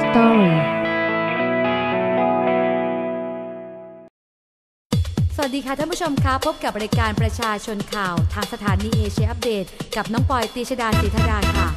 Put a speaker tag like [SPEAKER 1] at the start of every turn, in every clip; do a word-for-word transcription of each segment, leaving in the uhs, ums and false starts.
[SPEAKER 1] Story
[SPEAKER 2] สวัสดีค่ะท่านผู้ชมคะพบกับรายการประชาชนข่าวทางสถานีเอเชียอัปเดตกับน้องปอยตีชดาศรีธดาค่ะ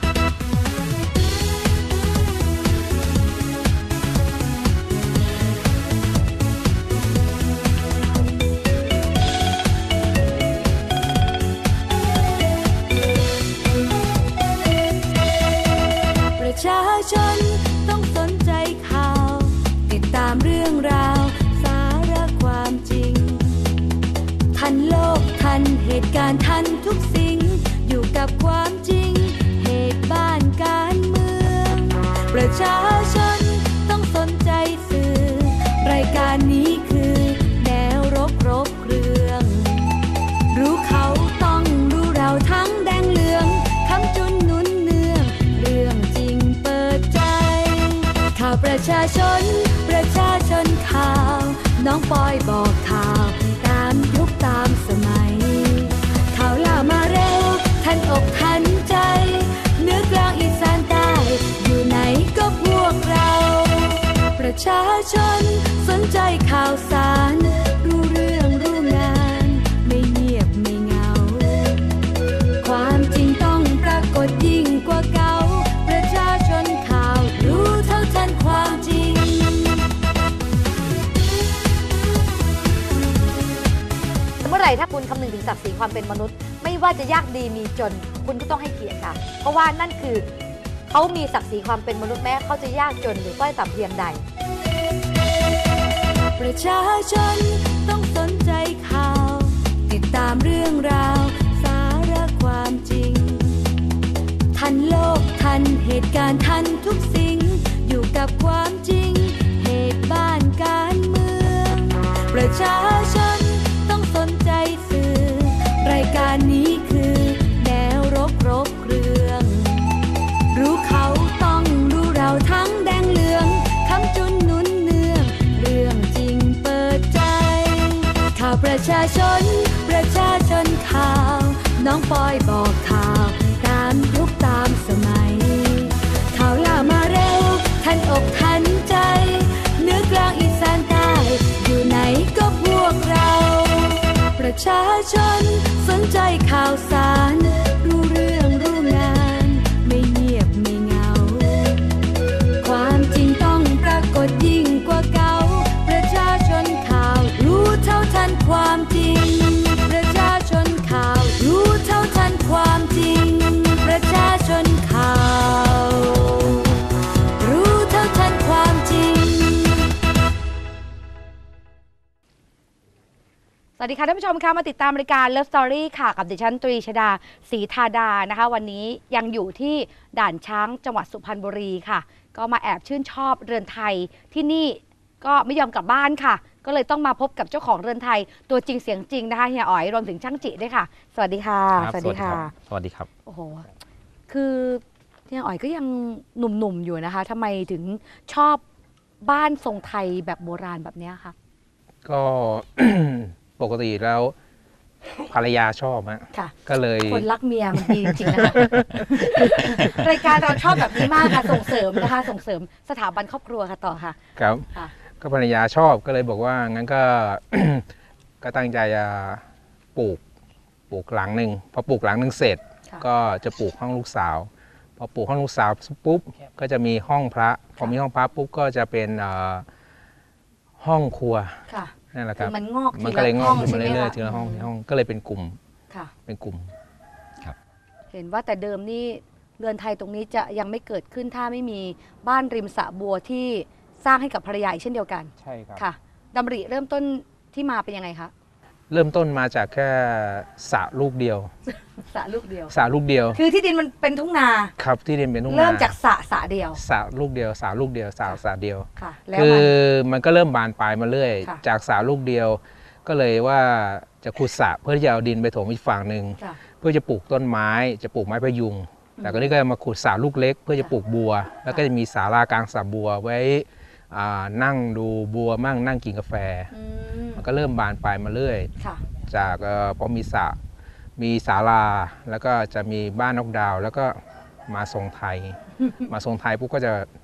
[SPEAKER 2] ประชาชนต้องสนใจข่าวติดตามเรื่องราวสาระความจริงทันโลกทันเหตุการณ์ทันทุกสิ่งอยู่กับความจริงเหตุบ้านการเมืองประชาชนต้องสนใจสื่อรายการนี้คือแนวรบรบเรื่องรู้เขาต้องรู้เราทั้งแดงเหลืองคำจุนหนุนเนืองเรื่องจริงเปิดใจข่าวประชาชนประชาชนข่าวน้องปอยบอกข่าวตามยุคตามสมัยข่าวล่ามาเร็วทันอกทันใจเหนือกลางอีสานใต้อยู่ไหนก็พวกเราประชาชนสนใจข่าวสารรู้เรื่องรู้งานไม่เงียบไม่เหงาความจริงต้องปรากฏยิ่งกว่าเก่าประชาชนข่าวรู้เท่าทันความจริงเมื่อไหร่ถ้าคุณคำนึงถึงศักดิ์ศรีความเป็นมนุษย์ไม่ว่าจะยากดีมีจนคุณก็ต้องให้เกียรติค่ะเพราะว่านั่นคือเขามีศักดิ์ศรีความเป็นมนุษย์แม้เขาจะยากจนหรือต้อยต่ำเพียงใดประชาชนต้องสนใจข่าวติดตามเรื่องราวสาระความจริงทันโลกทันเหตุการณ์ทันทุกสิ่งอยู่กับความจริงเหตุบ้านการเมืองประชาชนต้องสนใจสื่อรายการนี้คือแนวรบรบเรื่องรู้เขาต้องรู้เราทั้งแดงเหลืองคำจุนหนุนเนืองเรื่องจริงเปิดใจข่าวประชาชนประชาชนข่าวน้องปอยบอกข่าวตามยุคตามสมัยข่าวล่ามาเร็วทันอกทันใจเหนือกลางอีสานใต้อยู่ไหนก็พวกเราประชาชนสนใจข่าวสารรู้เรื่องรู้งานไม่เงียบไม่เหงาความจริงต้องปรากฏยิ่งกว่าเก่าประชาชนข่าวรู้เท่าทันความจริงประชาชนข่าวรู้เท่าทันความจริงประชาชนข่าวรู้เท่าทันความจริงสวัสดีค่ะท่านผู้ชมคะมาติดตามรายการ Love Story ค่ะกับดิฉันตรีชดาศรีธาดานะคะวันนี้ยังอยู่ที่ด่านช้างจังหวัดสุพรรณบุรีค่ะก็มาแอบชื่นชอบเรือนไทยที่นี่ก็ไม่ยอมกลับบ้านค่ะก็เลยต้องมาพบกับเจ้าของเรือนไทยตัวจริงเสียงจริงนะคะเฮียอ๋อยรวมถึงช่างจิด้วยค่ะสวัสดีค่ะ
[SPEAKER 3] สวัสดีค่ะสวัสดีครับ
[SPEAKER 2] โอ้โหคือเฮียอ๋อยก็ยังหนุ่มๆอยู่นะคะทำไมถึงชอบบ้านทรงไทยแบบโบราณแบบนี้คะ
[SPEAKER 3] ก็ ปกติแล้วภรรยาชอบฮะก็เลย
[SPEAKER 2] คนรักเมียมันดีจริงๆนะคะรายการเราชอบแบบนี้มากค่ะส่งเสริมนะคะส่งเสริมสถาบันครอบครัวค่ะต่อค่ะ
[SPEAKER 3] ครับก็ภรรยาชอบก็เลยบอกว่างั้นก็ ก็ตั้งใจจะปลูกปลูกหลังหนึ่งพอปลูกหลังหนึ่งเสร็จก็จะปลูกห้องลูกสาวพอปลูกห้องลูกสาวปุ๊บก็จะมีห้องพระพอมีห้องพระปุ๊บก็จะเป็นห้องครัวนั่นแหละครับ
[SPEAKER 2] มันงอก
[SPEAKER 3] มันก็เลยงอกขึ้นมาเรื่อยๆทีละห้องทีละห้องก็เลยเป็นกลุ่มเป็นกลุ่มครับ
[SPEAKER 2] เห็นว่าแต่เดิมนี่เรือนไทยตรงนี้จะยังไม่เกิดขึ้นถ้าไม่มีบ้านริมสระบัวที่สร้างให้กับภรรยาอีกเช่นเดียวกัน
[SPEAKER 3] ใช่ครับ
[SPEAKER 2] ค่ะดำริเริ่มต้นที่มาเป็นยังไงคะ
[SPEAKER 3] เริ่มต้นมาจากแค่สระลูกเดียว
[SPEAKER 2] สระลูกเดียว
[SPEAKER 3] สระลูกเดียว
[SPEAKER 2] คือที่ดินมันเป็นทุ่งนา
[SPEAKER 3] ครับที่ดินเป็นทุ่งนา
[SPEAKER 2] เริ่มจากสระสระเดียว
[SPEAKER 3] สระลูกเดียวสระลูกเดียวสระสระเดียวคือมันก็เริ่มบานปลายมาเรื่อยจากสระลูกเดียวก็เลยว่าจะขุดสระเพื่อที่จะเอาดินไปถมอีกฝั่งหนึ่งเพื่อจะปลูกต้นไม้จะปลูกไม้พยุงแต่ก็นี่ก็มาขุดสระลูกเล็กเพื่อจะปลูกบัวแล้วก็จะมีศาลากลางสระบัวไว้นั่งดูบัวมั่งนั่งกินกาแฟมันก็เริ่มบานปลายมาเรื่อยจากพอมีสระมีศาลาแล้วก็จะมีบ้านนอกดาวแล้วก็มาทรงไทยมาทรงไทยปุ๊บก็จะ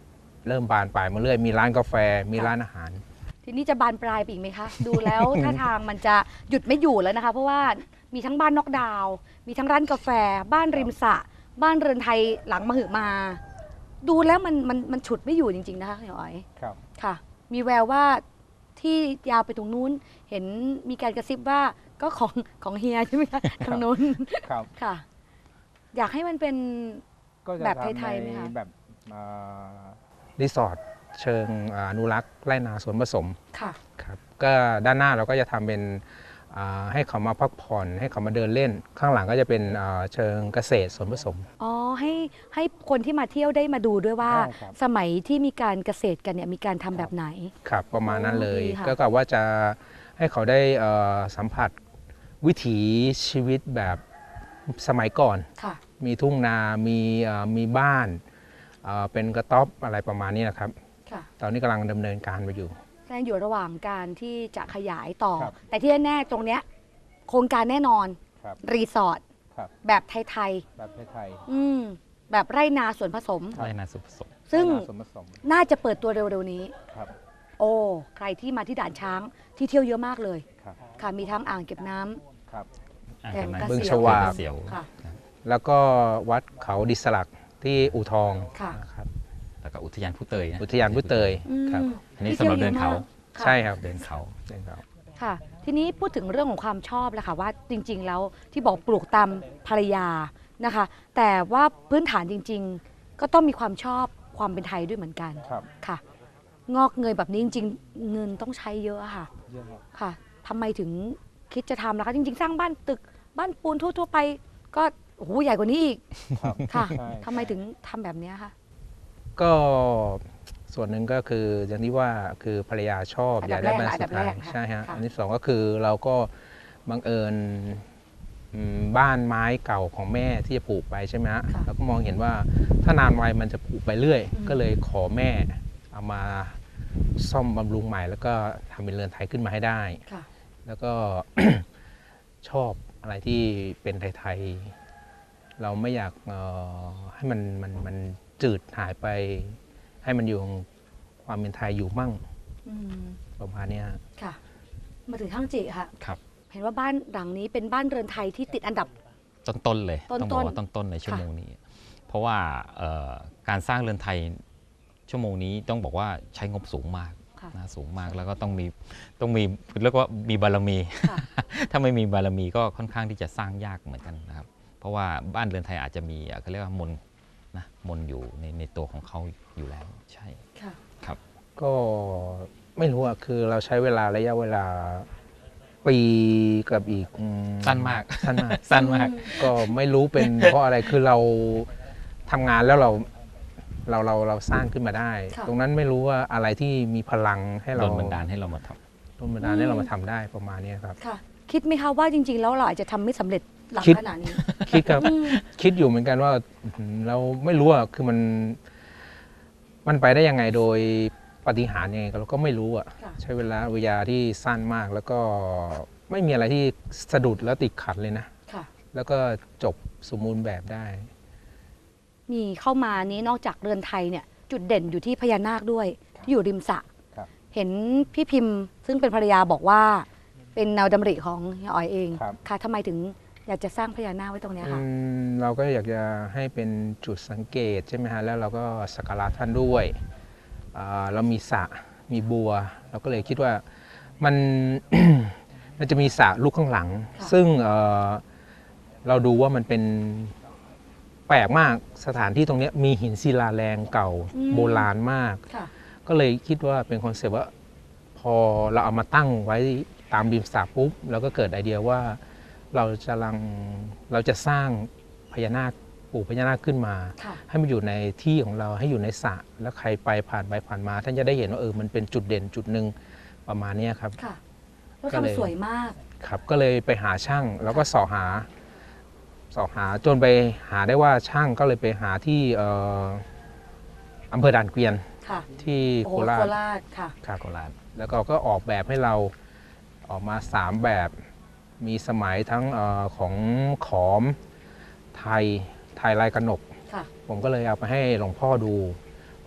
[SPEAKER 3] เริ่มบานปลายมาเรื่อยมีร้านกาแฟมีร้านอาหาร
[SPEAKER 2] ทีนี้จะบานปลายไปอีกไหมคะ ดูแล้วท่าทางมันจะหยุดไม่อยู่แล้วนะคะเพราะว่ามีทั้งบ้านนอกดาวมีทั้งร้านกาแฟบ้านริมสระบ้านเรือนไทยหลังมหึมาดูแล้วมันมันมันฉุดไม่อยู่จริงๆนะคะพี่อ๋อย
[SPEAKER 3] ครับ
[SPEAKER 2] ค่ะมีแววว่าที่ยาวไปตรงนู้นเห็นมีการกระซิบว่าก็ของของเฮียใช่ไหมคะทางนู้น
[SPEAKER 3] ครับ
[SPEAKER 2] ค่ะอยากให้มันเป็นแบบไทยๆไหมคะ
[SPEAKER 3] แบบรีสอร์ทเชิงอนุรักษ์ไร่นาสวนผสม
[SPEAKER 2] ค่ะ
[SPEAKER 3] ครับก็ด้านหน้าเราก็จะทำเป็นให้เขามาพักผ่อนให้เขามาเดินเล่นข้างหลังก็จะเป็นเชิงเกษตรสวนผสม
[SPEAKER 2] อ๋อให้ให้คนที่มาเที่ยวได้มาดูด้วยว่าสมัยที่มีการเกษตรกันเนี่ยมีการทำแบบไหน
[SPEAKER 3] ครับประมาณนั้นเลยก็กะว่าจะให้เขาได้สัมผัสวิถีชีวิตแบบสมัยก่อนมีทุ่งนามีมีบ้านเป็นกระต๊อบอะไรประมาณนี้นะครับตอนนี้กำลังดำเนินการไปอยู่
[SPEAKER 2] แรงอยู่ระหว่างการที่จะขยายต่อแต่ที่แน่ๆตรงเนี้ยโครงการแน่นอนรีสอร์ทแบบไทย
[SPEAKER 3] ๆแบบไทย
[SPEAKER 2] ๆอืมแบบไร่นาสวนผสม
[SPEAKER 1] ไร่นาสวนผสม
[SPEAKER 2] ซึ่งน่าจะเปิดตัวเร็วๆนี้โอ้ใครที่มาที่ด่านช้างที่เที่ยวเยอะมากเลยค่ะมีทั้งอ่างเก็บน้ำ
[SPEAKER 3] แก่งบึงฉวากแล้วก็วัดเขาดิสลักที่อู่ทองครับ
[SPEAKER 1] แล้วก็อุทยานผู้เตย
[SPEAKER 3] อุทยานผู้เตยครับ
[SPEAKER 1] อันนี้สำหรับเดินเขา
[SPEAKER 3] ใช่ครับ
[SPEAKER 1] เดินเขา
[SPEAKER 3] เดินเขา
[SPEAKER 2] ค่ะทีนี้พูดถึงเรื่องของความชอบแล้วค่ะว่าจริงๆแล้วที่บอกปลูกตามภรรยานะคะแต่ว่าพื้นฐานจริงๆก็ต้องมีความชอบความเป็นไทยด้วยเหมือนกันค่ะงอกเงยแบบนี้จริงๆเงินต้องใช้เยอะค่ะค่ะทำไมถึงคิดจะทำล่ะคะจริงๆสร้างบ้านตึกบ้านปูนทั่วๆไปก็โอ้โหใหญ่กว่านี้อีกค่ะทำไมถึงทำแบบนี้คะ
[SPEAKER 3] ก็ส่วนหนึ่งก็คืออย่างที่ว่าคือภรรยาชอบอยากได้บ้านสุดท้ายใช่ฮะอันที่สองก็คือเราก็บังเอิญบ้านไม้เก่าของแม่ที่จะปลูกไปใช่ไหมฮะเราก็มองเห็นว่าถ้านานไวมันจะปลูกไปเรื่อยก็เลยขอแม่เอามาซ่อมบำรุงใหม่แล้วก็ทำเป็นเรือนไทยขึ้นมาให้ได้แล้วก็ ชอบอะไรที่เป็นไทยๆเราไม่อยากให้มันมันมันจืดหายไปให้มันอยู่ความเป็นไทยอยู่มั่งประมาณนี้
[SPEAKER 2] ค่ะมาถึงข้างจีค่ะ
[SPEAKER 1] ครับ
[SPEAKER 2] เห็นว่าบ้านหลังนี้เป็นบ้านเรือนไทยที่ติดอันดับ
[SPEAKER 1] ต้นๆเลยต้องบอกว่าต้นๆในชั่วโมงนี้เพราะว่าการสร้างเรือนไทยชั่วโมงนี้ต้องบอกว่าใช้งบสูงมากนะสูงมากแล้วก็ต้องมีต้องมีเรียกว่ามีบารมีถ้าไม่มีบารมีก็ค่อนข้างที่จะสร้างยากเหมือนกันนะครับเพราะว่าบ้านเรือนไทยอาจจะมีเขาเรียกว่ามนนะมนอยู่ในในตัวของเขาอยู่แล้วใช่ครับ
[SPEAKER 3] ก็ไม่รู้อะคือเราใช้เวลาระยะเวลาปีกับอีก
[SPEAKER 1] สั้นมาก
[SPEAKER 3] สั้นมาก
[SPEAKER 1] สั้นมาก
[SPEAKER 3] ก็ไม่รู้เป็นเพราะอะไรคือเราทำงานแล้วเราเราเราเราสร้างขึ้นมาได้ตรงนั้นไม่รู้ว่าอะไรที่มีพลังให้เรา
[SPEAKER 1] โดนบันดาลให้เรามาท
[SPEAKER 3] ำโดนบันดาลให้เรามาทำได้ประมาณนี้ครับ
[SPEAKER 2] ค่ะคิดไหมคะว่าจริงๆแล้วเราอาจจะทำไม่สำเร็จหลังขนาดนี้
[SPEAKER 3] คิดครับคิดอยู่เหมือนกันว่าเราไม่รู้อ่ะคือมันมันไปได้ยังไงโดยปาฏิหาริย์ยังไงเราก็ไม่รู้อ่ะใช้เวลาเวลาที่สั้นมากแล้วก็ไม่มีอะไรที่สะดุดแล้วติดขัดเลยนะแล้วก็จบสมบูรณ์แบบได้
[SPEAKER 2] มีเข้ามานี้นอกจากเรือนไทยเนี่ยจุดเด่นอยู่ที่พญานาคด้วยที่อยู่ริมสระเห็นพี่พิมพ์ซึ่งเป็นภรรยาบอกว่าเป็นแนวดำริของเฮียอ๋อยเองค่ะทำไมถึงอยากจะสร้างพญานาคไว้ตรงนี้ค่ะ
[SPEAKER 3] เราก็อยากจะให้เป็นจุดสังเกตใช่ไหมฮะแล้วเราก็สักการะท่านด้วยเรามีสระมีบัวเราก็เลยคิดว่ามัน มันจะมีสระลูกข้างหลังซึ่งเราดูว่ามันเป็นแปลกมากสถานที่ตรงนี้มีหินศิลาแรงเก่าโบราณมากก็เลยคิดว่าเป็นคอนเซปต์ว่าพอเราเอามาตั้งไว้ตามริมสระปุ๊บเราก็เกิดไอเดียว่าเราจะลังเราจะสร้างพญานาคปู่พญานาคขึ้นมาให้มันอยู่ในที่ของเราให้อยู่ในสระแล้วใครไปผ่านไปผ่านมาท่านจะได้เห็นว่าเออมันเป็นจุดเด่นจุดหนึ่งประมาณนี้ครับ
[SPEAKER 2] แล้วทำสวยมาก
[SPEAKER 3] ครับก็เลยไปหาช่างแล้วก็สอหาสอบหาจนไปหาได้ว่าช่างก็เลยไปหาที่อำเภอด่านเกวียนที่โคราช
[SPEAKER 2] ค่ะ
[SPEAKER 3] โคราชแล้วก็ก็ออกแบบให้เราออกมาสามแบบมีสมัยทั้งอของขอมไทยไทยลายกระหนกผมก็เลยเอาไปให้หลวงพ่อดู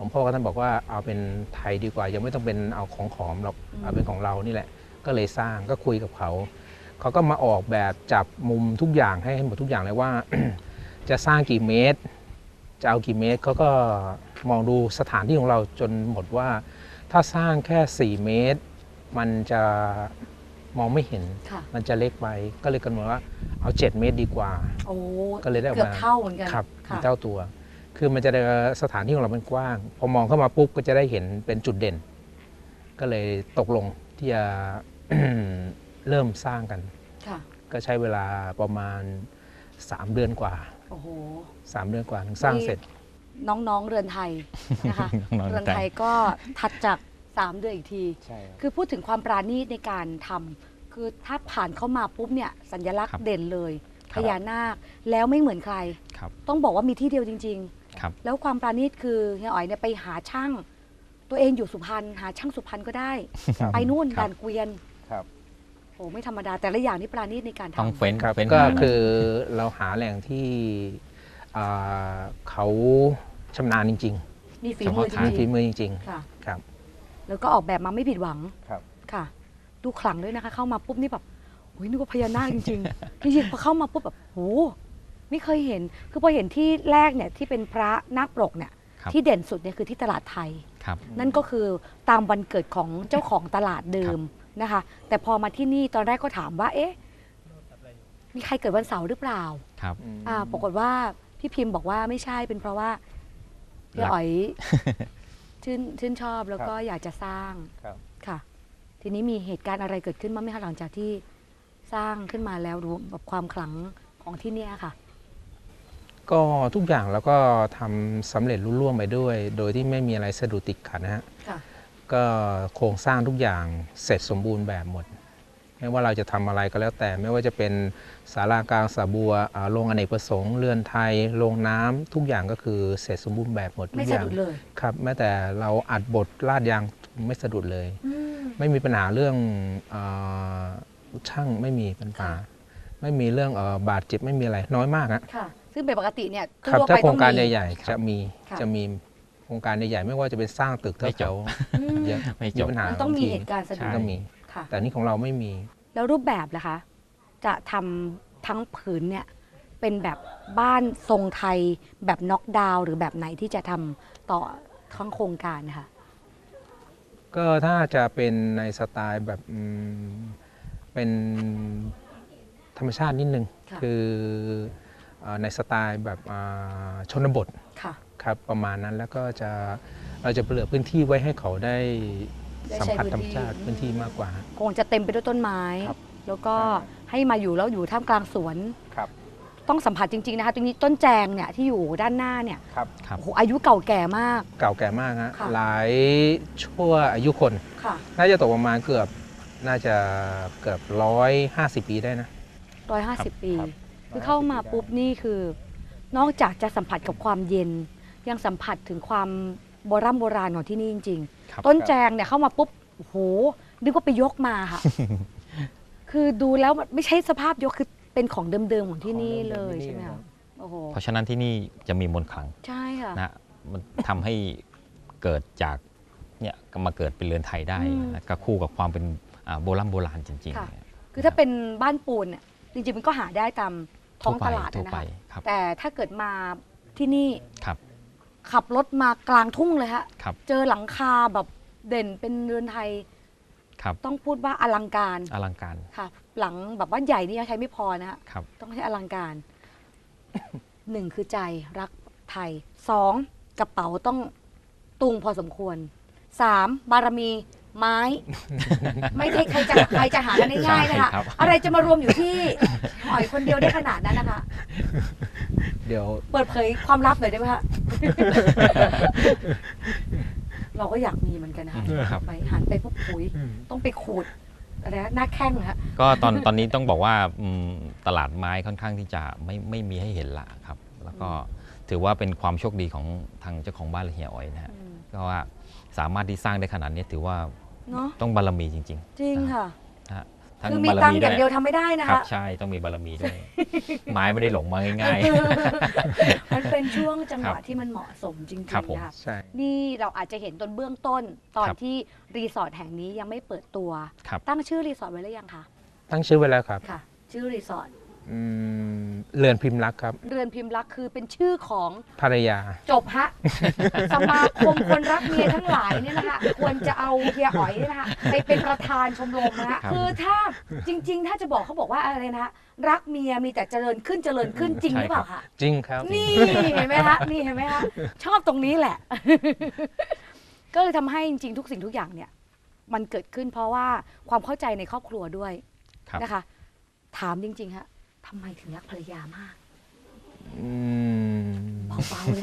[SPEAKER 3] หลวงพ่อก็ท่านบอกว่าเอาเป็นไทยดีกว่ายังไม่ต้องเป็นเอาของขอมหรอกเอาเป็นของเรานี่แหละก็เลยสร้างก็คุยกับเขาเขาก็มาออกแบบจับมุมทุกอย่างให้หมดทุกอย่างเลยว่า จะสร้างกี่เมตรจะเอากี่เมตรเขาก็มองดูสถานที่ของเราจนหมดว่าถ้าสร้างแค่สี่เมตรมันจะมองไม่เห็นมันจะเล็กไปก็เลยกำหนดว่าเอาเจ็ดเมตรดีกว่าโอ้ก็เลยได้ออกมาเกือบเท่าเหมือนกันครับเท่าตัวคือมันจะได้สถานที่ของเรามันกว้างพอมองเข้ามาปุ๊บก็จะได้เห็นเป็นจุดเด่นก็เลยตกลงที่จะ เริ่มสร้างกันก็ใช้เวลาประมาณสามเดือนกว่าโอ้โหสามเดือนกว่าถึงสร้างเสร็จ
[SPEAKER 2] น้องๆเรือนไทยนะคะเรือนไทยก็ถัดจากสามเดือนอีกทีคือพูดถึงความปราณีตในการทำคือถ้าผ่านเข้ามาปุ๊บเนี่ยสัญลักษณ์เด่นเลยพญานาคแล้วไม่เหมือนใครต้องบอกว่ามีที่เดียวจริงๆแล้วความปราณีตคือเฮียอ๋อยเนี่ยไปหาช่างตัวเองอยู่สุพรรณหาช่างสุพรรณก็ได้ไปนู่นด่านเกวียนโอ้ไม่ธรรมดาแต่ละอย่างนี่ปราณีตในการทำ
[SPEAKER 1] ต้องเฟ้น
[SPEAKER 3] ครับก็คือเราหาแหล่งที่เขาชำนาญจริง
[SPEAKER 2] ๆมีฝีมือจริง
[SPEAKER 3] ๆฝีมือจริง
[SPEAKER 2] ๆครับแล้วก็ออกแบบมาไม่ผิดหวังครับค่ะดูขลังด้วยนะคะเข้ามาปุ๊บนี่แบบโอ้ยนึกว่าพญานาคจริงๆจริงๆพอเข้ามาปุ๊บแบบโหไม่เคยเห็นคือพอเห็นที่แรกเนี่ยที่เป็นพระนาคปกเนี่ยที่เด่นสุดเนี่ยคือที่ตลาดไทยนั่นก็คือตามวันเกิดของเจ้าของตลาดเดิมนะคะแต่พอมาที่นี่ตอนแรกก็ถามว่าเอ๊ะมีใครเกิดวันเสาร์หรือเปล่า
[SPEAKER 1] ครับ
[SPEAKER 2] อ่าปรากฏว่าพี่พิมพ์บอกว่าไม่ใช่เป็นเพราะว่าพี่อ๋อยชื่นชื่นชอบแล้วก็อยากจะสร้างค่ะทีนี้มีเหตุการณ์อะไรเกิดขึ้นบ้างไหมคะหลังจากที่สร้างขึ้นมาแล้วรู้แบบความขลังของที่นี่ค่ะ
[SPEAKER 3] ก็ทุกอย่างแล้วก็ทำสำเร็จรุ่ร่วงไปด้วยโดยที่ไม่มีอะไรสะดุดติดขัดนะฮะก็โครงสร้างทุกอย่างเสร็จสมบูรณ์แบบหมดไม่ว่าเราจะทำอะไรก็แล้วแต่ไม่ว่าจะเป็นศาลากลางสาบัวโรงอเนกประสงค์เรือนไทยโรงน้ำทุกอย่างก็คือเสร็จสมบูรณ์แบบหมด
[SPEAKER 2] ไม่สะดุดเลย
[SPEAKER 3] ครับแม้แต่เราอัดบทลาดยางไม่สะดุดเลยไม่มีปัญหาเรื่องช่างไม่มีปัญหาไม่มีเรื่องบาดเจ็บไม่มีอะไรน้อยมากนะ
[SPEAKER 2] ซึ่งเป็นปกติเนี่ย
[SPEAKER 3] ถ้าโครงการใหญ่ๆจะมีจะมีโครงการใหญ่ๆไม่ว่าจะเป็นสร้างตึกเท่าเจ้ามีปัญหา
[SPEAKER 2] ต้องมีเหตุการณ์สะดุด
[SPEAKER 3] ต้องมีแต่นี่ของเราไม่มี
[SPEAKER 2] แล้วรูปแบบล่ะคะจะทำทั้งผืนเนี่ยเป็นแบบบ้านทรงไทยแบบน็อกดาวน์หรือแบบไหนที่จะทำต่อทั้งโครงการนะคะ
[SPEAKER 3] ก็ถ้าจะเป็นในสไตล์แบบเป็นธรรมชาตินิดนึงคือในสไตล์แบบชนบทครับประมาณนั้นแล้วก็จะเราจะเปลือกพื้นที่ไว้ให้เขาได้สัมผัสธรรมชาติพื้นที่มากกว่า
[SPEAKER 2] คงจะเต็มไปด้วยต้นไม้แล้วก็ให้มาอยู่แล้วอยู่ท่ามกลางสวนต้องสัมผัสจริงๆนะคะตรงนี้ต้นแจงเนี่ยที่อยู่ด้านหน้าเนี่ยโอ้โหอายุเก่าแก่มาก
[SPEAKER 3] เก่าแก่มากฮะหลายชั่วอายุคนน่าจะตกประมาณเกือบน่าจะเกือบร้อยห้าสิบปีได้นะ
[SPEAKER 2] ร้อยห้าสิบปีคือเข้ามาปุ๊บนี่คือนอกจากจะสัมผัสกับความเย็นยังสัมผัสถึงความโบราณโบราณของที่นี่จริงๆต้นแจงเนี่ยเข้ามาปุ๊บโอ้โหนึกว่าไปยกมาค่ะ คือดูแล้วไม่ใช่สภาพยกคือเป็นของเดิมๆของที่นี่เลยใช่ไหมคะโอ้โห
[SPEAKER 1] เพราะฉะนั้นที่นี่จะมีมนต์ขลัง
[SPEAKER 2] ใช่ค่ะ
[SPEAKER 1] นะมันทำให้เกิดจากเนี่ยก็มาเกิดเป็นเรือนไทยได้นะก็คู่กับความเป็นโบราณโบราณจริง
[SPEAKER 2] ๆคือถ้าเป็นบ้านปูนเนี่ยจริงๆมันก็หาได้ตามท้องตลาดนะคะแต่ถ้าเกิดมาที่นี่ขับรถมากลางทุ่งเลยฮะเจอหลังคาแบบเด่นเป็นเรือนไทยต้องพูดว่าอลังการ
[SPEAKER 1] อลังการ
[SPEAKER 2] ค่ะหลังแบบว่าใหญ่นี่ยังใช้ไม่พอนะฮะต้องใช้อลังการหนึ่งคือใจรักไทยสองกระเป๋าต้องตุงพอสมควรสามบารมีไม้ไม่ใช่ใครจะใครจะหากันง่ายๆนะคะอะไรจะมารวมอยู่ที่หอยคนเดียวได้ขนาดนั้นนะคะ
[SPEAKER 3] เดี๋ยว
[SPEAKER 2] เปิดเผยความลับหน่อยได้ไหมคะเราก็อยากมีเหมือนกันนะคะไปหันไปพวกปุ๋ยต้องไปขูดอะไรหน้าแข้งนะ
[SPEAKER 1] ก็ตอนตอนนี้ต้องบอกว่าตลาดไม้ค่อนข้างที่จะไม่ไม่มีให้เห็นละครับแล้วก็ถือว่าเป็นความโชคดีของทางเจ้าของบ้านเฮียอ๋อยนะฮะก็ว่าสามารถที่สร้างได้ขนาดนี้ถือว่าต้องบารมีจริงๆ
[SPEAKER 2] จริงค่ะ
[SPEAKER 1] ทั้ง
[SPEAKER 2] คือมี
[SPEAKER 1] บาร
[SPEAKER 2] ตัง
[SPEAKER 1] มี
[SPEAKER 2] ค์อ
[SPEAKER 1] ด้ว
[SPEAKER 2] ย่าง
[SPEAKER 1] ย
[SPEAKER 2] เดียวทำไม่ได้นะ
[SPEAKER 1] ครั
[SPEAKER 2] คะ
[SPEAKER 1] บใช่ต้องมีบารมีด้วย ไม้ไม่ได้หลงมาง่าย
[SPEAKER 2] มันเป็นช่วงจังห
[SPEAKER 1] ครั
[SPEAKER 2] วะ
[SPEAKER 1] บ
[SPEAKER 2] ที่มันเหมาะสมจริง
[SPEAKER 1] ครับผม
[SPEAKER 2] ๆนะคะ
[SPEAKER 3] ใช่
[SPEAKER 2] นี่เราอาจจะเห็นตอนเบื้องต้นตอน
[SPEAKER 1] ครับ
[SPEAKER 2] ที่รีสอร์ทแห่งนี้ยังไม่เปิดตัว
[SPEAKER 1] ครับ
[SPEAKER 2] ตั้งชื่อรีสอร์ทไว้หรือยังคะ
[SPEAKER 3] ตั้งชื่อไว้แล้วครับ
[SPEAKER 2] ค่ะ ชื่อรีสอร์ท
[SPEAKER 3] อืมเรือนพิมพ์รักครับ
[SPEAKER 2] เรือนพิมพ์รักคือเป็นชื่อของ
[SPEAKER 3] ภรรยา
[SPEAKER 2] จบฮะ สมาคมคนรักเมียทั้งหลายเนี่ยนะคะควรจะเอาเฮียอ๋อยเนี่ยนะคะไปเป็นประธานชมรมนะฮะ
[SPEAKER 1] ครับ
[SPEAKER 2] คือถ้าจริง ๆ ถ้าจะบอกเขาบอกว่าอะไรนะรักเมียมีแต่เจริญขึ้นเจริญขึ้นจริงหรือเปล่าคะ
[SPEAKER 3] จริงครับ
[SPEAKER 2] นี่เห็นไหมคะนี่เห็นไหมคะชอบตรงนี้แหละ ก็เลยทำให้จริงๆทุกสิ่งทุกอย่างเนี่ย มันเกิดขึ้นเพราะว่าความเข้าใจในครอบครัวด้วย
[SPEAKER 1] ครับ
[SPEAKER 2] นะคะ ถามจริงๆฮะทำไมถึงรักภรรยามาก
[SPEAKER 3] อืม
[SPEAKER 2] เบาๆเลย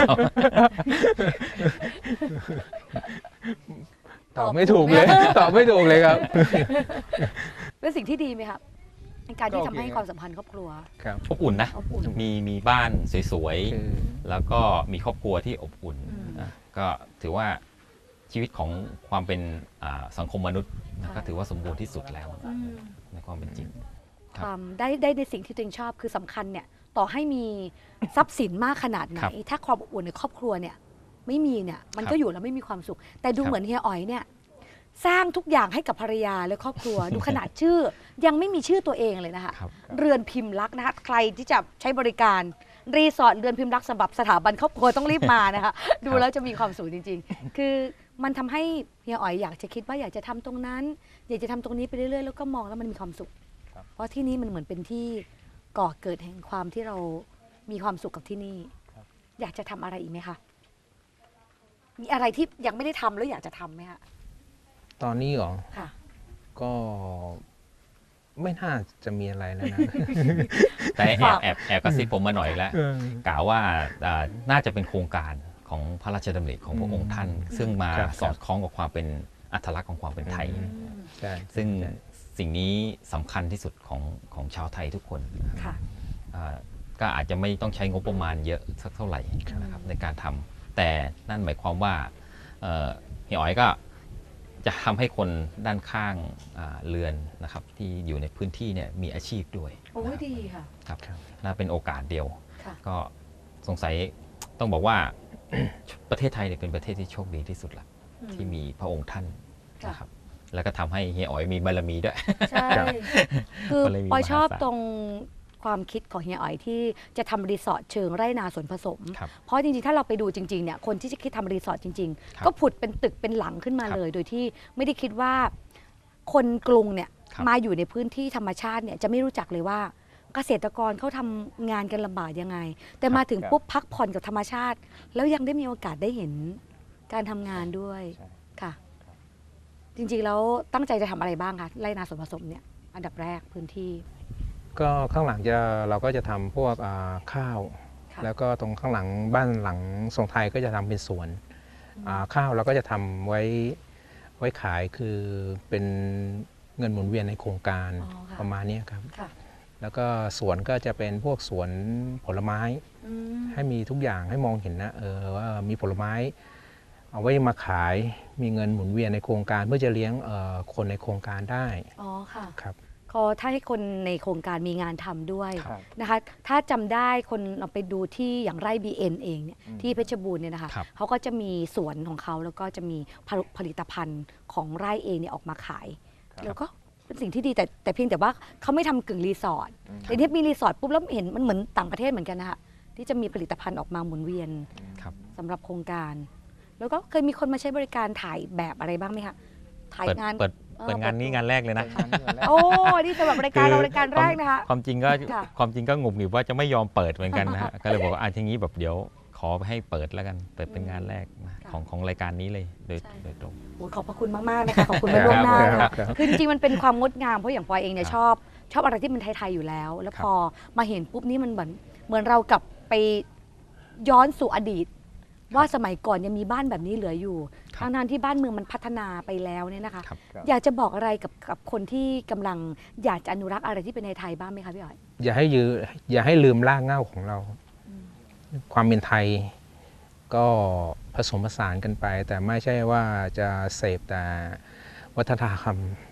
[SPEAKER 3] ตอบไม่ถูกเลย ตอบไม่ถูกเลยครับ
[SPEAKER 2] เป็นสิ่งที่ดีไหมครับในการที่
[SPEAKER 3] ก็โอ
[SPEAKER 2] ทำ
[SPEAKER 3] เค
[SPEAKER 2] ให้ความสัมพันธ์ครอบครัว
[SPEAKER 3] ครับ
[SPEAKER 1] อบอุ่นนะ
[SPEAKER 2] อบอุ่น
[SPEAKER 1] มีมีบ้านสวย
[SPEAKER 3] คือ
[SPEAKER 1] ๆ แล้วก็มีครอบครัวที่อบอุ่น
[SPEAKER 2] อืม
[SPEAKER 1] นะก็ถือว่าชีวิตของความเป็นอ่าสังคมมนุษย์นะ
[SPEAKER 2] ใช่
[SPEAKER 1] ก็ถือว่าสมบูรณ์ที่สุดแล้ว
[SPEAKER 2] อืม
[SPEAKER 1] ในความเป็นจริง ครับ
[SPEAKER 2] ความได้ได้ในสิ่งที่ตัวเองชอบคือสำคัญเนี่ย ต่อให้มีทรัพย์สินมากขนาดไหน
[SPEAKER 1] ครับ
[SPEAKER 2] ถ้าความอบอุ่นในครอบครัวเนี่ย ไม่มีเนี่ยมัน
[SPEAKER 1] ครับ
[SPEAKER 2] ก็อยู่แล้วไม่มีความสุข แต่ดู
[SPEAKER 1] ครับ
[SPEAKER 2] เหมือนเฮียอ๋อยเนี่ย สร้างทุกอย่างให้กับภรรยาและครอบครัว ดูขนาดชื่อ ยังไม่มีชื่อตัวเองเลยนะคะ
[SPEAKER 1] ครับ
[SPEAKER 2] เรือนพิมพ์รักนะคะใครที่จะใช้บริการรีสอร์ทเรือนพิมพ์รักสำหรับสถาบันครอบครัวต้องรีบมานะคะ ดูแล้วจะมีความสุขจริง ๆ คือมันทำให้เฮียอ๋อยอยากจะคิดว่าอยากจะทำตรงนั้น อยากจะทำตรงนี้ไปเรื่อยๆแล้วก็มองแล้วมันมีความสุข
[SPEAKER 3] ครับ
[SPEAKER 2] เพราะที่นี่มันเหมือนเป็นที่ก่อเกิดแห่งความที่เรามีความสุขกับที่นี่ อยากจะทำอะไรอีกไหมคะมีอะไรที่ยังไม่ได้ทำแล้วอยากจะทำไหมคะ
[SPEAKER 3] ตอนนี้เหรอ
[SPEAKER 2] ค่ะ
[SPEAKER 3] ก็ไม่น่าจะมีอะไรแล้วนะ
[SPEAKER 1] แต่แอบแอบแอบกระซิบผมมาหน่อยแล้ว กล่าวว่าอ่าน่าจะเป็นโครงการของพระราชดำริของพระองค์ท่าน ซึ่งมา
[SPEAKER 3] ครับ
[SPEAKER 1] สอดคล้องกับความเป็นอัตลักษณ์ของความเป็นไทย
[SPEAKER 3] อืม ใช่
[SPEAKER 1] ซึ่ง
[SPEAKER 3] ใช่
[SPEAKER 1] สิ่งนี้สำคัญที่สุดของของชาวไทยทุกคนนะครับ
[SPEAKER 2] ค่ะ
[SPEAKER 1] อ่าก็อาจจะไม่ต้องใช้งบประมาณเยอะสักเท่าไหร่นะครับในการทำแต่นั่นหมายความว่าเอ่อเฮียอ๋อยก็จะทำให้คนด้านข้างอ่าเรือนนะครับที่อยู่ในพื้นที่เนี่ยมีอาชีพด้วย
[SPEAKER 2] โอ้ยดีค่ะ
[SPEAKER 1] ครับ
[SPEAKER 3] ครับ
[SPEAKER 1] น่าเป็นโอกาสเดียว
[SPEAKER 2] ค่ะ
[SPEAKER 1] ก็สงสัยต้องบอกว่า ประเทศไทยเนี่ยเป็นประเทศที่โชคดีที่สุดละ
[SPEAKER 2] อืม
[SPEAKER 1] ที่มีพระองค์ท่าน
[SPEAKER 2] ค่ะ
[SPEAKER 1] นะครับแล้วก็ทำให้เฮียอ๋อยมีบารมีด้วย
[SPEAKER 2] ใช่ คือ
[SPEAKER 1] ก็เลยมี
[SPEAKER 2] ปอยชอบ
[SPEAKER 1] มหาศาล
[SPEAKER 2] ตรงความคิดของเฮียอ๋อยที่จะทำรีสอร์ทเชิงไร่นาสวนผสม
[SPEAKER 1] ครับ
[SPEAKER 2] เพราะจริงๆ ถ้าเราไปดูจริงๆ เนี่ย คนที่จะคิดทำรีสอร์ทจริง
[SPEAKER 1] ครับ
[SPEAKER 2] ๆ ก็ผุดเป็นตึกเป็นหลังขึ้นมา
[SPEAKER 1] ครับ
[SPEAKER 2] เลย โดยที่ไม่ได้คิดว่าคนกรุงเนี่ย
[SPEAKER 1] ครับ
[SPEAKER 2] มาอยู่ในพื้นที่ธรรมชาติเนี่ยจะไม่รู้จักเลยว่า เกษตรกรเขาทำงานกันลำบากยังไง แต่มาถึง
[SPEAKER 3] ครับ
[SPEAKER 2] ปุ๊บพักผ่อนกับธรรมชาติ แล้วยังได้มีโอกาสได้เห็นการทำงานด้วย
[SPEAKER 3] ใช่
[SPEAKER 2] ค่ะ จริงๆ แล้วตั้งใจจะทำอะไรบ้างคะไร่นาสวนผสมเนี่ย อันดับแรกพื้นที่
[SPEAKER 3] ก็ข้างหลังจะเราก็จะทำพวกอ่าข้าว
[SPEAKER 2] ค่ะ
[SPEAKER 3] แล้วก็ตรงข้างหลังบ้านหลังทรงไทยก็จะทำเป็นสวนอ่าข้าวเราก็จะทำไว้ไว้ขายคือเป็นเงินหมุนเวียนในโครงการ
[SPEAKER 2] อ๋อค่ะ
[SPEAKER 3] ประมาณเนี้ยครับ
[SPEAKER 2] ค่ะ
[SPEAKER 3] แล้วก็สวนก็จะเป็นพวกสวนผลไม้
[SPEAKER 2] อืม
[SPEAKER 3] ให้มีทุกอย่างให้มองเห็นนะเออว่ามีผลไม้ เอาไว้มาขายมีเงินหมุนเวียนในโครงการเพื่อจะเลี้ยงเอ่อคนในโครงการได้
[SPEAKER 2] อ๋อค่ะ
[SPEAKER 3] ครับ
[SPEAKER 2] ก็ถ้าให้คนในโครงการมีงานทำด้วย
[SPEAKER 3] ครับ
[SPEAKER 2] นะคะ ถ้าจำได้คนเราไปดูที่อย่างไร่ บี เอ็น เองเนี่ย
[SPEAKER 3] อืม
[SPEAKER 2] ที่เพชรบูรณ์เนี่ยนะคะ
[SPEAKER 1] ครับ
[SPEAKER 2] เขาก็จะมีสวนของเขาแล้วก็จะมีผลิผลิตภัณฑ์ของไร่เองเนี่ยออกมาขาย แล้วก็เป็นสิ่งที่ดีแต่แต่เพียงแต่ว่าเขาไม่ทำกึ่งรีสอร์ทแต่ที่มีรีสอร์ทปุ๊บแล้วเห็นมันเหมือนต่างประเทศเหมือนกันนะคะที่จะมีผลิตภัณฑ์ออกมาหมุนเวียน
[SPEAKER 1] ครับ
[SPEAKER 2] สำหรับโครงการ แล้วก็เคยมีคนมาใช้บริการถ่ายแบบอะไรบ้างไหมคะถ่าย
[SPEAKER 1] เปิด
[SPEAKER 2] งาน
[SPEAKER 1] เปิด
[SPEAKER 2] เออ
[SPEAKER 1] เปิดงานนี้งานแรกเลยนะ
[SPEAKER 2] โอ้นี่สำหรับรายการเรารายการแรกนะคะ
[SPEAKER 1] ความจริงก็
[SPEAKER 2] ค่ะ
[SPEAKER 1] ความจริงก็งุบหงิบว่าจะไม่ยอมเปิดเหมือนกันนะฮะ ก็เลยบอกว่าอ่ะทีนี้แบบเดี๋ยวขอให้เปิดแล้วกัน เปิดเป็นงานแรกนะ
[SPEAKER 2] ค่ะ
[SPEAKER 1] ของของรายการนี้เลยโดย
[SPEAKER 2] ใช่
[SPEAKER 1] โดยตรง
[SPEAKER 2] โอ้ยขอบพระคุณมาก ๆ นะคะ ขอบคุณมาล่วงหน้า
[SPEAKER 3] ครั
[SPEAKER 2] นะ
[SPEAKER 3] บ
[SPEAKER 2] คะ
[SPEAKER 3] ครับ
[SPEAKER 2] คือจริง ๆ มันเป็นความงดงาม เพราะอย่างปอยเองเนี่ย
[SPEAKER 1] ครับ
[SPEAKER 2] ชอบชอบอะไรที่เป็นไทย ๆ อยู่แล้ว แล้ว
[SPEAKER 1] ครับ
[SPEAKER 2] พอมาเห็นปุ๊บนี่มันเหมือนเหมือนเรากลับไปย้อนสู่อดีต ว่าสมัยก่อนยังมีบ้านแบบนี้เหลืออยู่
[SPEAKER 1] ครับ
[SPEAKER 2] ทั้งๆที่บ้านเมืองมันพัฒนาไปแล้วเนี่ยนะคะ
[SPEAKER 1] ครับ
[SPEAKER 2] อยากจะบอกอะไรกับกับคนที่กำลังอยากจะอนุรักษ์อะไรที่เป็นไทยๆบ้างไหมคะพี่อ๋อย
[SPEAKER 3] อย่าให้ยือย่าให้ลืมรากเหง้าของเรา ความเป็นไทยก็ผสมผสานกันไป แต่ไม่ใช่ว่าจะเสพแต่วัฒนธรรม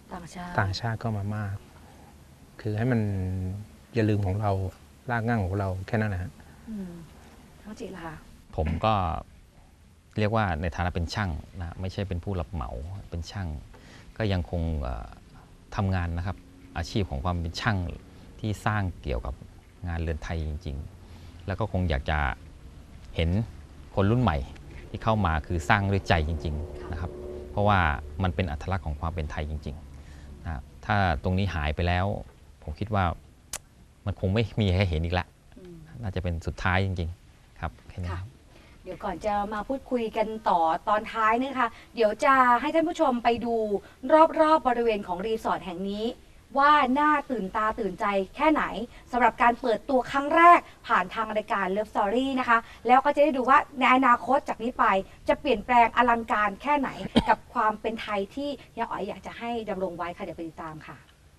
[SPEAKER 2] ต่างชาติ
[SPEAKER 3] ต่างชาติก็มามาก คือให้มันอย่าลืมของเรารากเหง้าของเราแค่นั้นนะฮะ
[SPEAKER 2] ทั้งจิล่ะคะ
[SPEAKER 1] ผมก็เรียกว่าในฐานะเป็นช่างนะไม่ใช่เป็นผู้รับเหมาเป็นช่าง ก็ยังคงทำงานนะครับอาชีพของความเป็นช่างที่สร้างเกี่ยวกับงานเรือนไทยจริงๆแล้วก็คงอยากจะเห็นคนรุ่นใหม่ที่เข้ามาคือสร้างด้วยใจจริงๆนะครับเพราะว่ามันเป็นอัตลักษณ์ของความเป็นไทยจริงๆนะถ้าตรงนี้หายไปแล้วผมคิดว่ามันคงไม่มีให้เห็นอีกละน่าจะเป็นสุดท้ายจริงๆครับแค่นี้
[SPEAKER 2] เดี๋ยวก่อนจะมาพูดคุยกันต่อตอนท้ายนะคะเดี๋ยวจะให้ท่านผู้ชมไปดูรอบๆบริเวณของรีสอร์ทแห่งนี้ว่าน่าตื่นตาตื่นใจแค่ไหนสำหรับการเปิดตัวครั้งแรกผ่านทางรายการ Love Story นะคะแล้วก็จะได้ดูว่าในอนาคตจากนี้ไปจะเปลี่ยนแปลงอลังการแค่ไหน กับความเป็นไทยที่เฮียอ๋อยอยากจะให้ดำรงไว้ค่ะเดี๋ยวไปติดตามค่ะ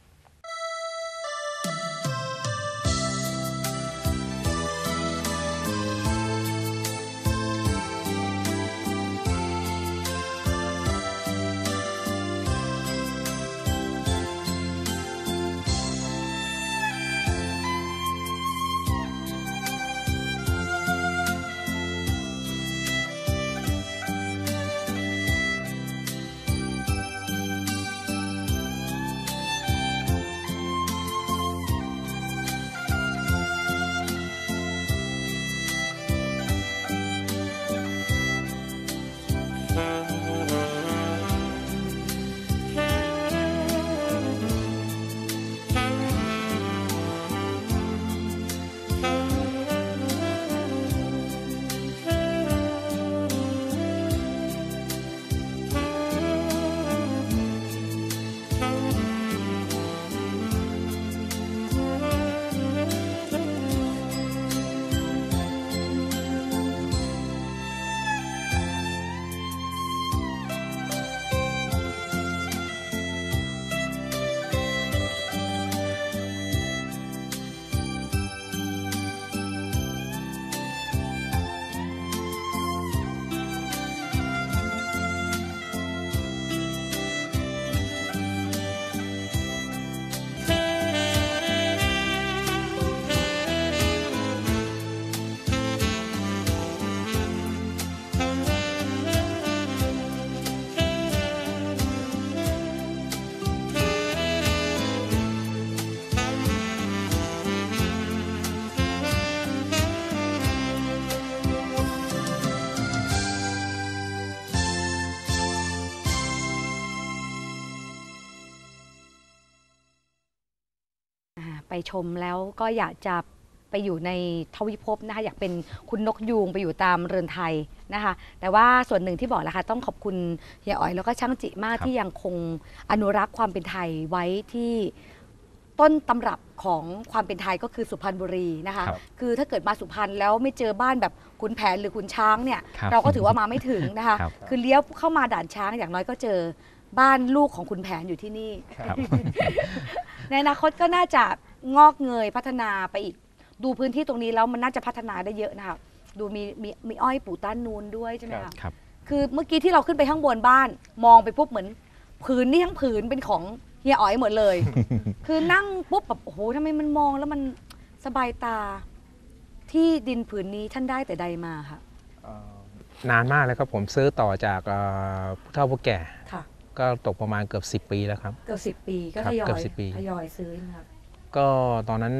[SPEAKER 2] ไปชมแล้วก็อยากจะไปอยู่ในทวิภพนะคะอยากเป็นคุณนกยูงไปอยู่ตามเรือนไทยนะคะแต่ว่าส่วนหนึ่งที่บอกแล้วค่ะต้องขอบคุณเฮียอ๋อยแล้วก็ช่างจิมากที่ยังคงอนุรักษ์ความเป็นไทยไว้ที่ต้นตำรับของความเป็นไทยก็คือสุพรรณบุรีนะคะ ค, คือถ้าเกิดมาสุพรรณแล้วไม่เจอบ้านแบบขุนแผนหรือขุนช้างเนี่ยเราก็ถือว่ามาไม่ถึงนะคะ ค, คือเลี้ยวเข้ามาด่านช้างอย่างน้อยก็เจอบ้านลูกของขุนแผนอยู่ที่นี่ ในอนาคตก็น่าจะงอกเงยพัฒนาไปอีกดูพื้นที่ตรงนี้แล้วมันน่าจะพัฒนาได้เยอะนะคะดูมีมีมีอ้อยปลูกต้านนูนด้วยใช่ไหมคะครับคือเมื่อกี้ที่เราขึ้นไปข้างบนบ้านมองไปปุ๊บเหมือนผืนนี่ทั้งผืนเป็นของเฮียอ๋อยหมดเลย คือนั่งปุ๊บแบบโอ้โหทำไมมันมองแล้วมันสบายตาที่ดินผืนนี้ท่านได้แต่ใดมาค่ะ
[SPEAKER 3] นานมากแล้วครับผมซื้อต่อจากผู้เฒ่าผู้แก่ก็ตกประมาณเกือบสิบปีแล้วครับ
[SPEAKER 2] เกือบสิบปีก็ทยอยทยอยซื้อนะครับ
[SPEAKER 3] ก็ตอนนั้น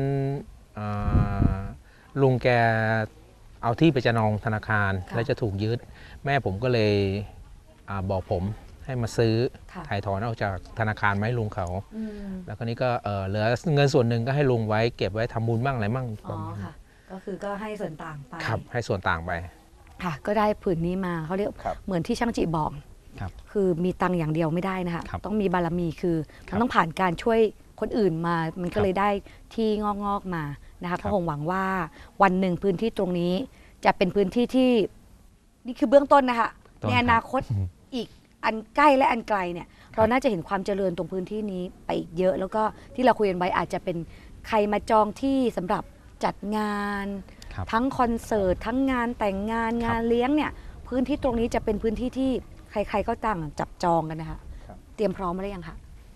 [SPEAKER 3] ลุงแกเอาที่ไปจำนองธนาคารแล้วจะถูกยึดแม่ผมก็เลยบอกผมให้มาซื้อถ่ายถอนออกจากธนาคารมาให้ลุงเขาแล้วก็นี้ก็เหลือเงินส่วนหนึ่งก็ให้ลุงไว้เก็บไว้ทำบุญบ้างอะไรบ้าง
[SPEAKER 2] อ๋อค่ะก็คือก็ให้ส่วนต่างไป
[SPEAKER 3] ครับให้ส่วนต่างไป
[SPEAKER 2] ค่ะก็ได้ผืนนี้มาเขาเรียกเหมือนที่ช่างจิบอกคือมีตังอย่างเดียวไม่ได้นะคะต้องมีบารมีคือมันต้องผ่านการช่วยคนอื่นมามันก็เลยได้ที่งอกงอกมานะคะก็คงหวังว่าวันหนึ่งพื้นที่ตรงนี้จะเป็นพื้นที่ที่นี่คือเบื้องต้นนะคะในอนาคตอีกอันใกล้และอันไกลเนี่ยเราน่าจะเห็นความเจริญตรงพื้นที่นี้ไปอีกเยอะแล้วก็ที่เราคุยกันไว้อาจจะเป็นใครมาจองที่สำหรับจัดงานทั้งคอนเสิร์ตทั้งงานแต่งงานงานเลี้ยงเนี่ยพื้นที่ตรงนี้จะเป็นพื้นที่ที่ใครๆก็ต่างจับจองกันนะคะเตรียมพร้อมมาหรือยังคะ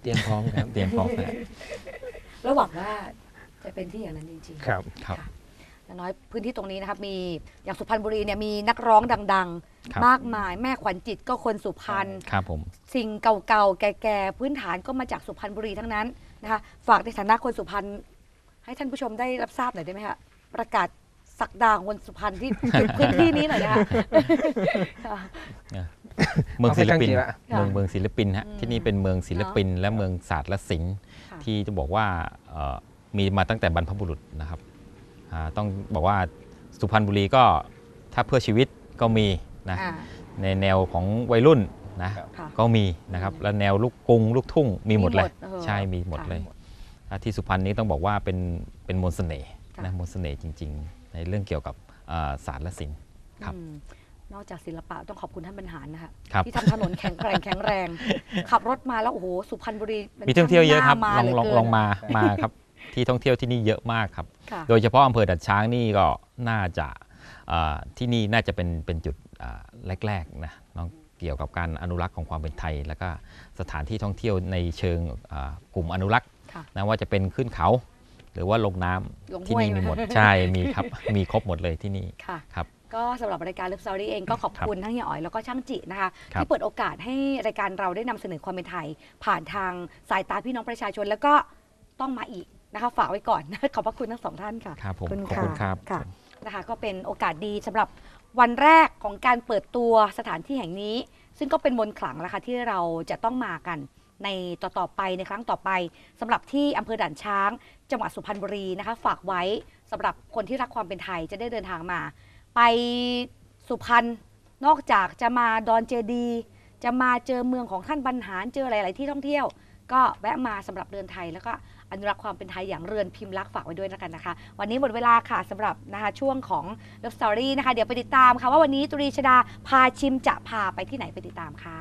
[SPEAKER 3] เตรียมพร้อมครับ
[SPEAKER 1] เตรียมพร้อมนะ
[SPEAKER 2] แล้วหวังว่าจะเป็นที่อย่างนั้นจริงๆ
[SPEAKER 3] ครับ
[SPEAKER 1] ครับ
[SPEAKER 2] ค่ะอย่างน้อยพื้นที่ตรงนี้นะครับมีอย่างสุพรรณบุรีเนี่ยมีนักร้องดัง
[SPEAKER 1] ครับ
[SPEAKER 2] ๆ มากมายแม่ขวัญจิตก็คนสุพรรณ
[SPEAKER 1] ครับผม
[SPEAKER 2] สิ่งเก่าๆ แก่ๆ พื้นฐานก็มาจากสุพรรณบุรีทั้งนั้นนะคะฝากในฐานะคนสุพรรณให้ท่านผู้ชมได้รับทราบหน่อยได้ไหมคะประกาศศักดาของคนสุพรรณที่ พื้นที่นี้หน่อยนะคะค่ะ
[SPEAKER 1] เมืองศิลปิน
[SPEAKER 3] เอาไปตั้งกี่ละ
[SPEAKER 1] เมืองเมืองศิลปินฮะ
[SPEAKER 2] อืม
[SPEAKER 1] ที่นี่เป็นเมืองศิลปิน และเมืองศาสตร์และศิลป์
[SPEAKER 2] ค่ะ
[SPEAKER 1] ที่จะบอกว่าเอ่อมีมาตั้งแต่บรรพบุรุษนะครับอ่าต้องบอกว่าสุพรรณบุรีก็ถ้าเพื่อชีวิตก็มีนะ
[SPEAKER 2] อ่า
[SPEAKER 1] ในแนวของวัยรุ่นนะ
[SPEAKER 2] ค่ะ
[SPEAKER 1] ก็มีนะครับและแนวลูกกรุงลูกทุ่งมีหมดเลย
[SPEAKER 2] มีหมดเออ
[SPEAKER 1] ใช่มีหมด
[SPEAKER 2] ค่ะ
[SPEAKER 1] เลยอ่าที่สุพรรณนี้ต้องบอกว่าเป็นเป็นมนต์เสน่ห์
[SPEAKER 2] ค่ะ
[SPEAKER 1] นะมนต์เสน่ห์จริง ๆ ในเรื่องเกี่ยวกับอ่าศาสตร์และศิลป์ ครับ
[SPEAKER 2] อืมนอกจากศิลปะต้องขอบคุณท่านบรรหารนะคะ
[SPEAKER 1] ครับ
[SPEAKER 2] ที่ทำถนนแข็งแรงแข็งแรง ขับรถมาแล้วโอ้โหสุพรรณบุรีน
[SPEAKER 1] มีท่องเที่ยวเยอะครับ
[SPEAKER 2] ช่าง
[SPEAKER 1] ลอง
[SPEAKER 2] ห
[SPEAKER 1] ลอง
[SPEAKER 2] น้
[SPEAKER 1] ลอง
[SPEAKER 2] เห
[SPEAKER 1] มามาครับ ที่ท่องเที่ยวที่นี่เยอะมากครับ
[SPEAKER 2] ค่ะ
[SPEAKER 1] โดยเฉพาะอำเภอดัดช้างนี่ก็น่าจะอ่าที่นี่น่าจะเป็นเป็นจุดอ่าแรกๆนะน้องเกี่ยวกับการอนุรักษ์ของความเป็นไทย แล้วก็สถานที่ท่องเที่ยวในเชิงอ่ากลุ่มอนุรักษ์
[SPEAKER 2] ค่ะ
[SPEAKER 1] นะว่าจะเป็นขึ้นเขา หรือว่าลงน้ำ
[SPEAKER 2] ลงห้วย
[SPEAKER 1] ที่นี่มีหมด ใช่มีครับมีครบหมดเลยที่นี่
[SPEAKER 2] ค่ะ
[SPEAKER 1] ครับ
[SPEAKER 2] ก็สำหรับรายการ Love Story เองก็ขอบคุณทั้งเฮียอ๋อยแล้วก็ช่างจินะคะ
[SPEAKER 1] ครับ
[SPEAKER 2] ที่เปิดโอกาสให้รายการเราได้นำเสนอความเป็นไทย ผ่านทางสายตาพี่น้องประชาชนแล้วก็ต้องมาอีกนะคะฝากไว้ก่อน ขอบพระคุณทั้งสองท่านค่ะ
[SPEAKER 1] ครับผม
[SPEAKER 2] ขอบคุณ
[SPEAKER 1] ขอบคุณครับ
[SPEAKER 2] ค่ะนะคะก็เป็นโอกาสดีสำหรับวันแรกของการเปิดตัวสถานที่แห่งนี้ ซึ่งก็เป็นมนต์ขลังแล้วค่ะที่เราจะต้องมากันในต่อๆไปในครั้งต่อไปสำหรับที่อำเภอด่านช้าง จังหวัดสุพรรณบุรีนะคะ ฝากไว้สำหรับคนที่รักความเป็นไทยจะได้เดินทางมา ไปสุพรรณนอกจากจะมาดอนเจดีย์จะมาเจอเมืองของท่านบรรหารเจอหลาย ๆ ที่ท่องเที่ยว ก็แวะมาสำหรับเดินไทยแล้วก็อนุรักษ์ความเป็นไทยอย่างเรือนพิมพ์ลักษณ์ฝากไว้ด้วยแล้วกันนะคะ วันนี้หมดเวลาค่ะสำหรับนะคะช่วงของ Love Story นะคะ เดี๋ยวไปติดตามค่ะว่าวันนี้ตุรีชดาพาชิมจะพาไปที่ไหนไปติดตามค่ะ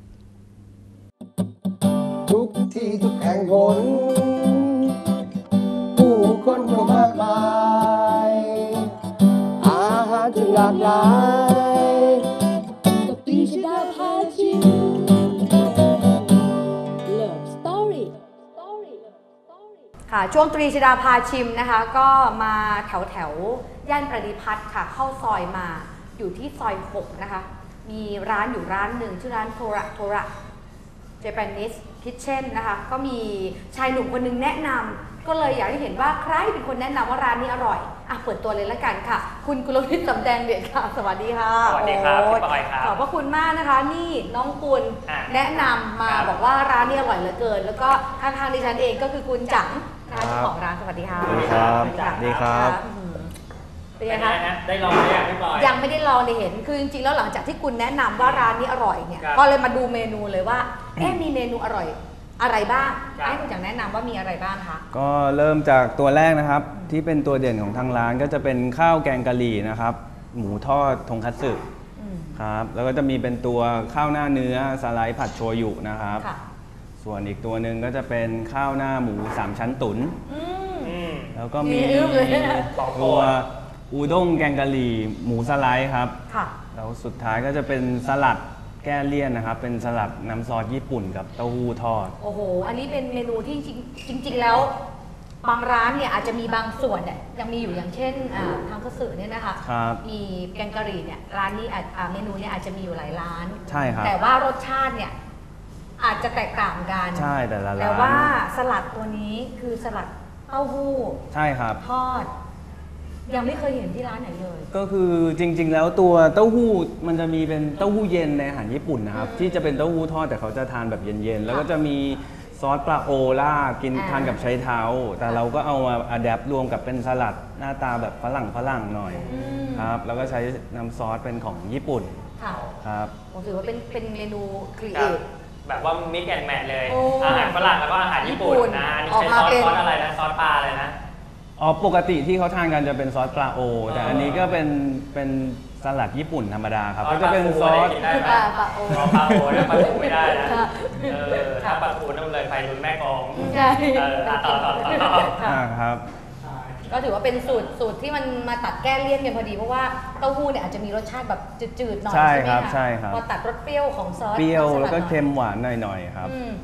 [SPEAKER 4] ทุกที่ทุกแห่งหนผู้คนก็มากมาย อาหารจึงหลากหลายกับตีชดาพาชิม
[SPEAKER 5] Love Story
[SPEAKER 2] ค่ะช่วงตรีชดาพาชิมนะคะก็มาแถวแถวย่านประดิพัฒน์ค่ะเข้าซอยมาอยู่ที่ซอยหกนะคะมีร้านอยู่ร้านหนึ่งชื่อร้านโทระโทระ Japanese Kitchen นะคะก็มีชายหนุ่มคนหนึงแนะนำก็เลยอยากให้เห็นว่าใครเป็นคนแนะนำว่าร้านนี้อร่อยอ่ะเปิดตัวเลยละกันค่ะ คุณกุลวิทย์สำแดงเดชค่ะสวัสดีค่ะ
[SPEAKER 6] สวัสดีครับ
[SPEAKER 2] โ
[SPEAKER 6] พี่ปอยครับ
[SPEAKER 2] ขอบพระคุณมากนะคะ นี่น้องกุล
[SPEAKER 6] อ่ะ
[SPEAKER 2] แนะนำมา
[SPEAKER 6] ครับ
[SPEAKER 2] บอกว่าร้านนี้อร่อยเหลือเกิน แล้วก็ข้างๆดิฉันเองก็คือคุณจังนะคะเจ้าของร้านสวัสดีค่ะ
[SPEAKER 6] สวัสดีครับ
[SPEAKER 2] สวัส
[SPEAKER 6] สวัสดีครับ
[SPEAKER 2] อืมเป็น
[SPEAKER 6] เป็
[SPEAKER 2] ไง
[SPEAKER 6] นไง
[SPEAKER 2] คะ
[SPEAKER 6] ฮะได้ลองหรือยังพี่ปอย
[SPEAKER 2] ยังไม่ได้ลองเลยเห็น คือจริงๆแล้วหลังจากที่คุณแนะนำว่าร้านนี้อร่อยเนี่ย
[SPEAKER 6] ครับ
[SPEAKER 2] ก็เลยมาดูเมนูเลยว่า เอ๊ะมีเมนูอร่อยอะไรบ้าง
[SPEAKER 6] ครับ
[SPEAKER 2] ให้คุณจังแนะนำว่ามีอะไรบ้างคะ
[SPEAKER 7] ก็เริ่มจากตัวแรกนะครับ ที่เป็นตัวเด่นของทางร้านก็จะเป็นข้าวแกงกะหรี่นะครับ หมูทอดทงคัตสึ
[SPEAKER 2] อืม
[SPEAKER 7] ครับแล้วก็จะมีเป็นตัวข้าวหน้าเนื้อสไลด์ผัดโชยุนะครับ
[SPEAKER 2] ค่ะ
[SPEAKER 7] ส่วนอีกตัวหนึ่งก็จะเป็นข้าวหน้าหมูสามชั้นตุ๋น
[SPEAKER 2] อืม
[SPEAKER 6] อืม
[SPEAKER 7] แล้วก็มี
[SPEAKER 2] มีอึ้มเลย
[SPEAKER 6] บอกโปรด
[SPEAKER 7] ตัวอูด้งแกงกะหรี่หมูสไลด์ครับ
[SPEAKER 2] ค่ะ
[SPEAKER 7] แล้วสุดท้ายก็จะเป็นสลัดแก้เลี่ยนนะครับ เป็นสลัดน้ำซอสญี่ปุ่นกับเต้าหู้ทอด
[SPEAKER 2] โอ้โห อันนี้เป็นเมนูที่จริงจริง ๆ แล้วบางร้านเนี่ยอาจจะมีบางส่วนเนี่ยยังมีอยู่อย่างเช่นอ่าทางกระสือเนี่ยนะคะ
[SPEAKER 7] ครับ
[SPEAKER 2] มีแกงกะหรี่เนี่ยร้านนี้อาจอ่าเมนูเนี่ยอาจจะมีอยู่หลายร้าน
[SPEAKER 7] ใช่ครับ
[SPEAKER 2] แต่ว่ารสชาติเนี่ยอาจจะแตกต่างกัน
[SPEAKER 7] ใช่แต่ละร้าน
[SPEAKER 2] แต่ว่าสลัดตัวนี้คือสลัดเต้าหู้
[SPEAKER 7] ใช่ครับ
[SPEAKER 2] ทอด ยังไม่เคยเห็นที่ร้านไหนเลย
[SPEAKER 7] ก็คือจริง ๆ แล้วตัวเต้าหู้มันจะมีเป็นเต้าหู้เย็นในอาหารญี่ปุ่นนะครับ
[SPEAKER 2] อืม
[SPEAKER 7] ที่จะเป็นเต้าหู้ทอดแต่เขาจะทานแบบเย็นๆแล้วก็จะมีซอสปลาโอล่ากิน
[SPEAKER 2] อ่า
[SPEAKER 7] ทานกับไชเท้า แต่เราก็เอามาอัดแอปรวมกับเป็นสลัดหน้าตาแบบฝรั่งฝรั่งหน่อย
[SPEAKER 2] อืม
[SPEAKER 7] ครับแล้วก็ใช้น้ำซอสเป็นของญี่ปุ่น
[SPEAKER 2] ค่ะ
[SPEAKER 7] ครับ
[SPEAKER 2] ผมถือว่าเป็นเป็นเมนูครี
[SPEAKER 6] ค
[SPEAKER 2] เอ
[SPEAKER 6] รับ
[SPEAKER 2] ท
[SPEAKER 6] แบบว่ามิกแอนแมทเลย
[SPEAKER 2] โอ้
[SPEAKER 6] อาหารฝรั่งแล้วก็อาหารญี่ปุ่น
[SPEAKER 2] ญี่ปุ่น
[SPEAKER 6] นะอันนี่
[SPEAKER 2] ออก
[SPEAKER 6] ใช้
[SPEAKER 2] มา
[SPEAKER 6] ซอส
[SPEAKER 2] เป็น
[SPEAKER 6] ซอสอะไรนะซอสปลาเลยนะ
[SPEAKER 7] อ๋อปกติที่เขาทานกันจะเป็นซอสปลาโอ แต่อันนี้ก็เป็นเป็นสลัดญี่ปุ่นธรรมดาครับ ก็จะเป็นซอส
[SPEAKER 6] ได้ไหม
[SPEAKER 2] ปลาปลาโอ
[SPEAKER 6] อ๋อปลาโอนะปลาทูไม่ได้นะ
[SPEAKER 2] ค่ะ
[SPEAKER 6] เออถ้าปลาทูต้องเลยไปรุนแม่กอง
[SPEAKER 2] ใช่
[SPEAKER 6] เอออ่ะต่อต่อต่อต่อ
[SPEAKER 2] ค่ะ
[SPEAKER 7] อ่าครับ
[SPEAKER 2] ก็ถือว่าเป็นสูตรสูตรที่มันมาตัดแก้เลี่ยนกันพอดีเพราะว่าเต้าหู้เนี่ยอาจจะมีรสชาติแบบจืดๆหน่อย
[SPEAKER 7] ใช่
[SPEAKER 2] ใช่ไหม
[SPEAKER 7] ครับ
[SPEAKER 2] คะ
[SPEAKER 7] ใช่ครับ
[SPEAKER 2] พอตัดรสเปรี้ยวของซอส
[SPEAKER 7] เปรี้ยว
[SPEAKER 2] ส
[SPEAKER 7] แล้วก็
[SPEAKER 2] หน่อย
[SPEAKER 7] เค็มหวานหน่อยๆครับ
[SPEAKER 2] อืม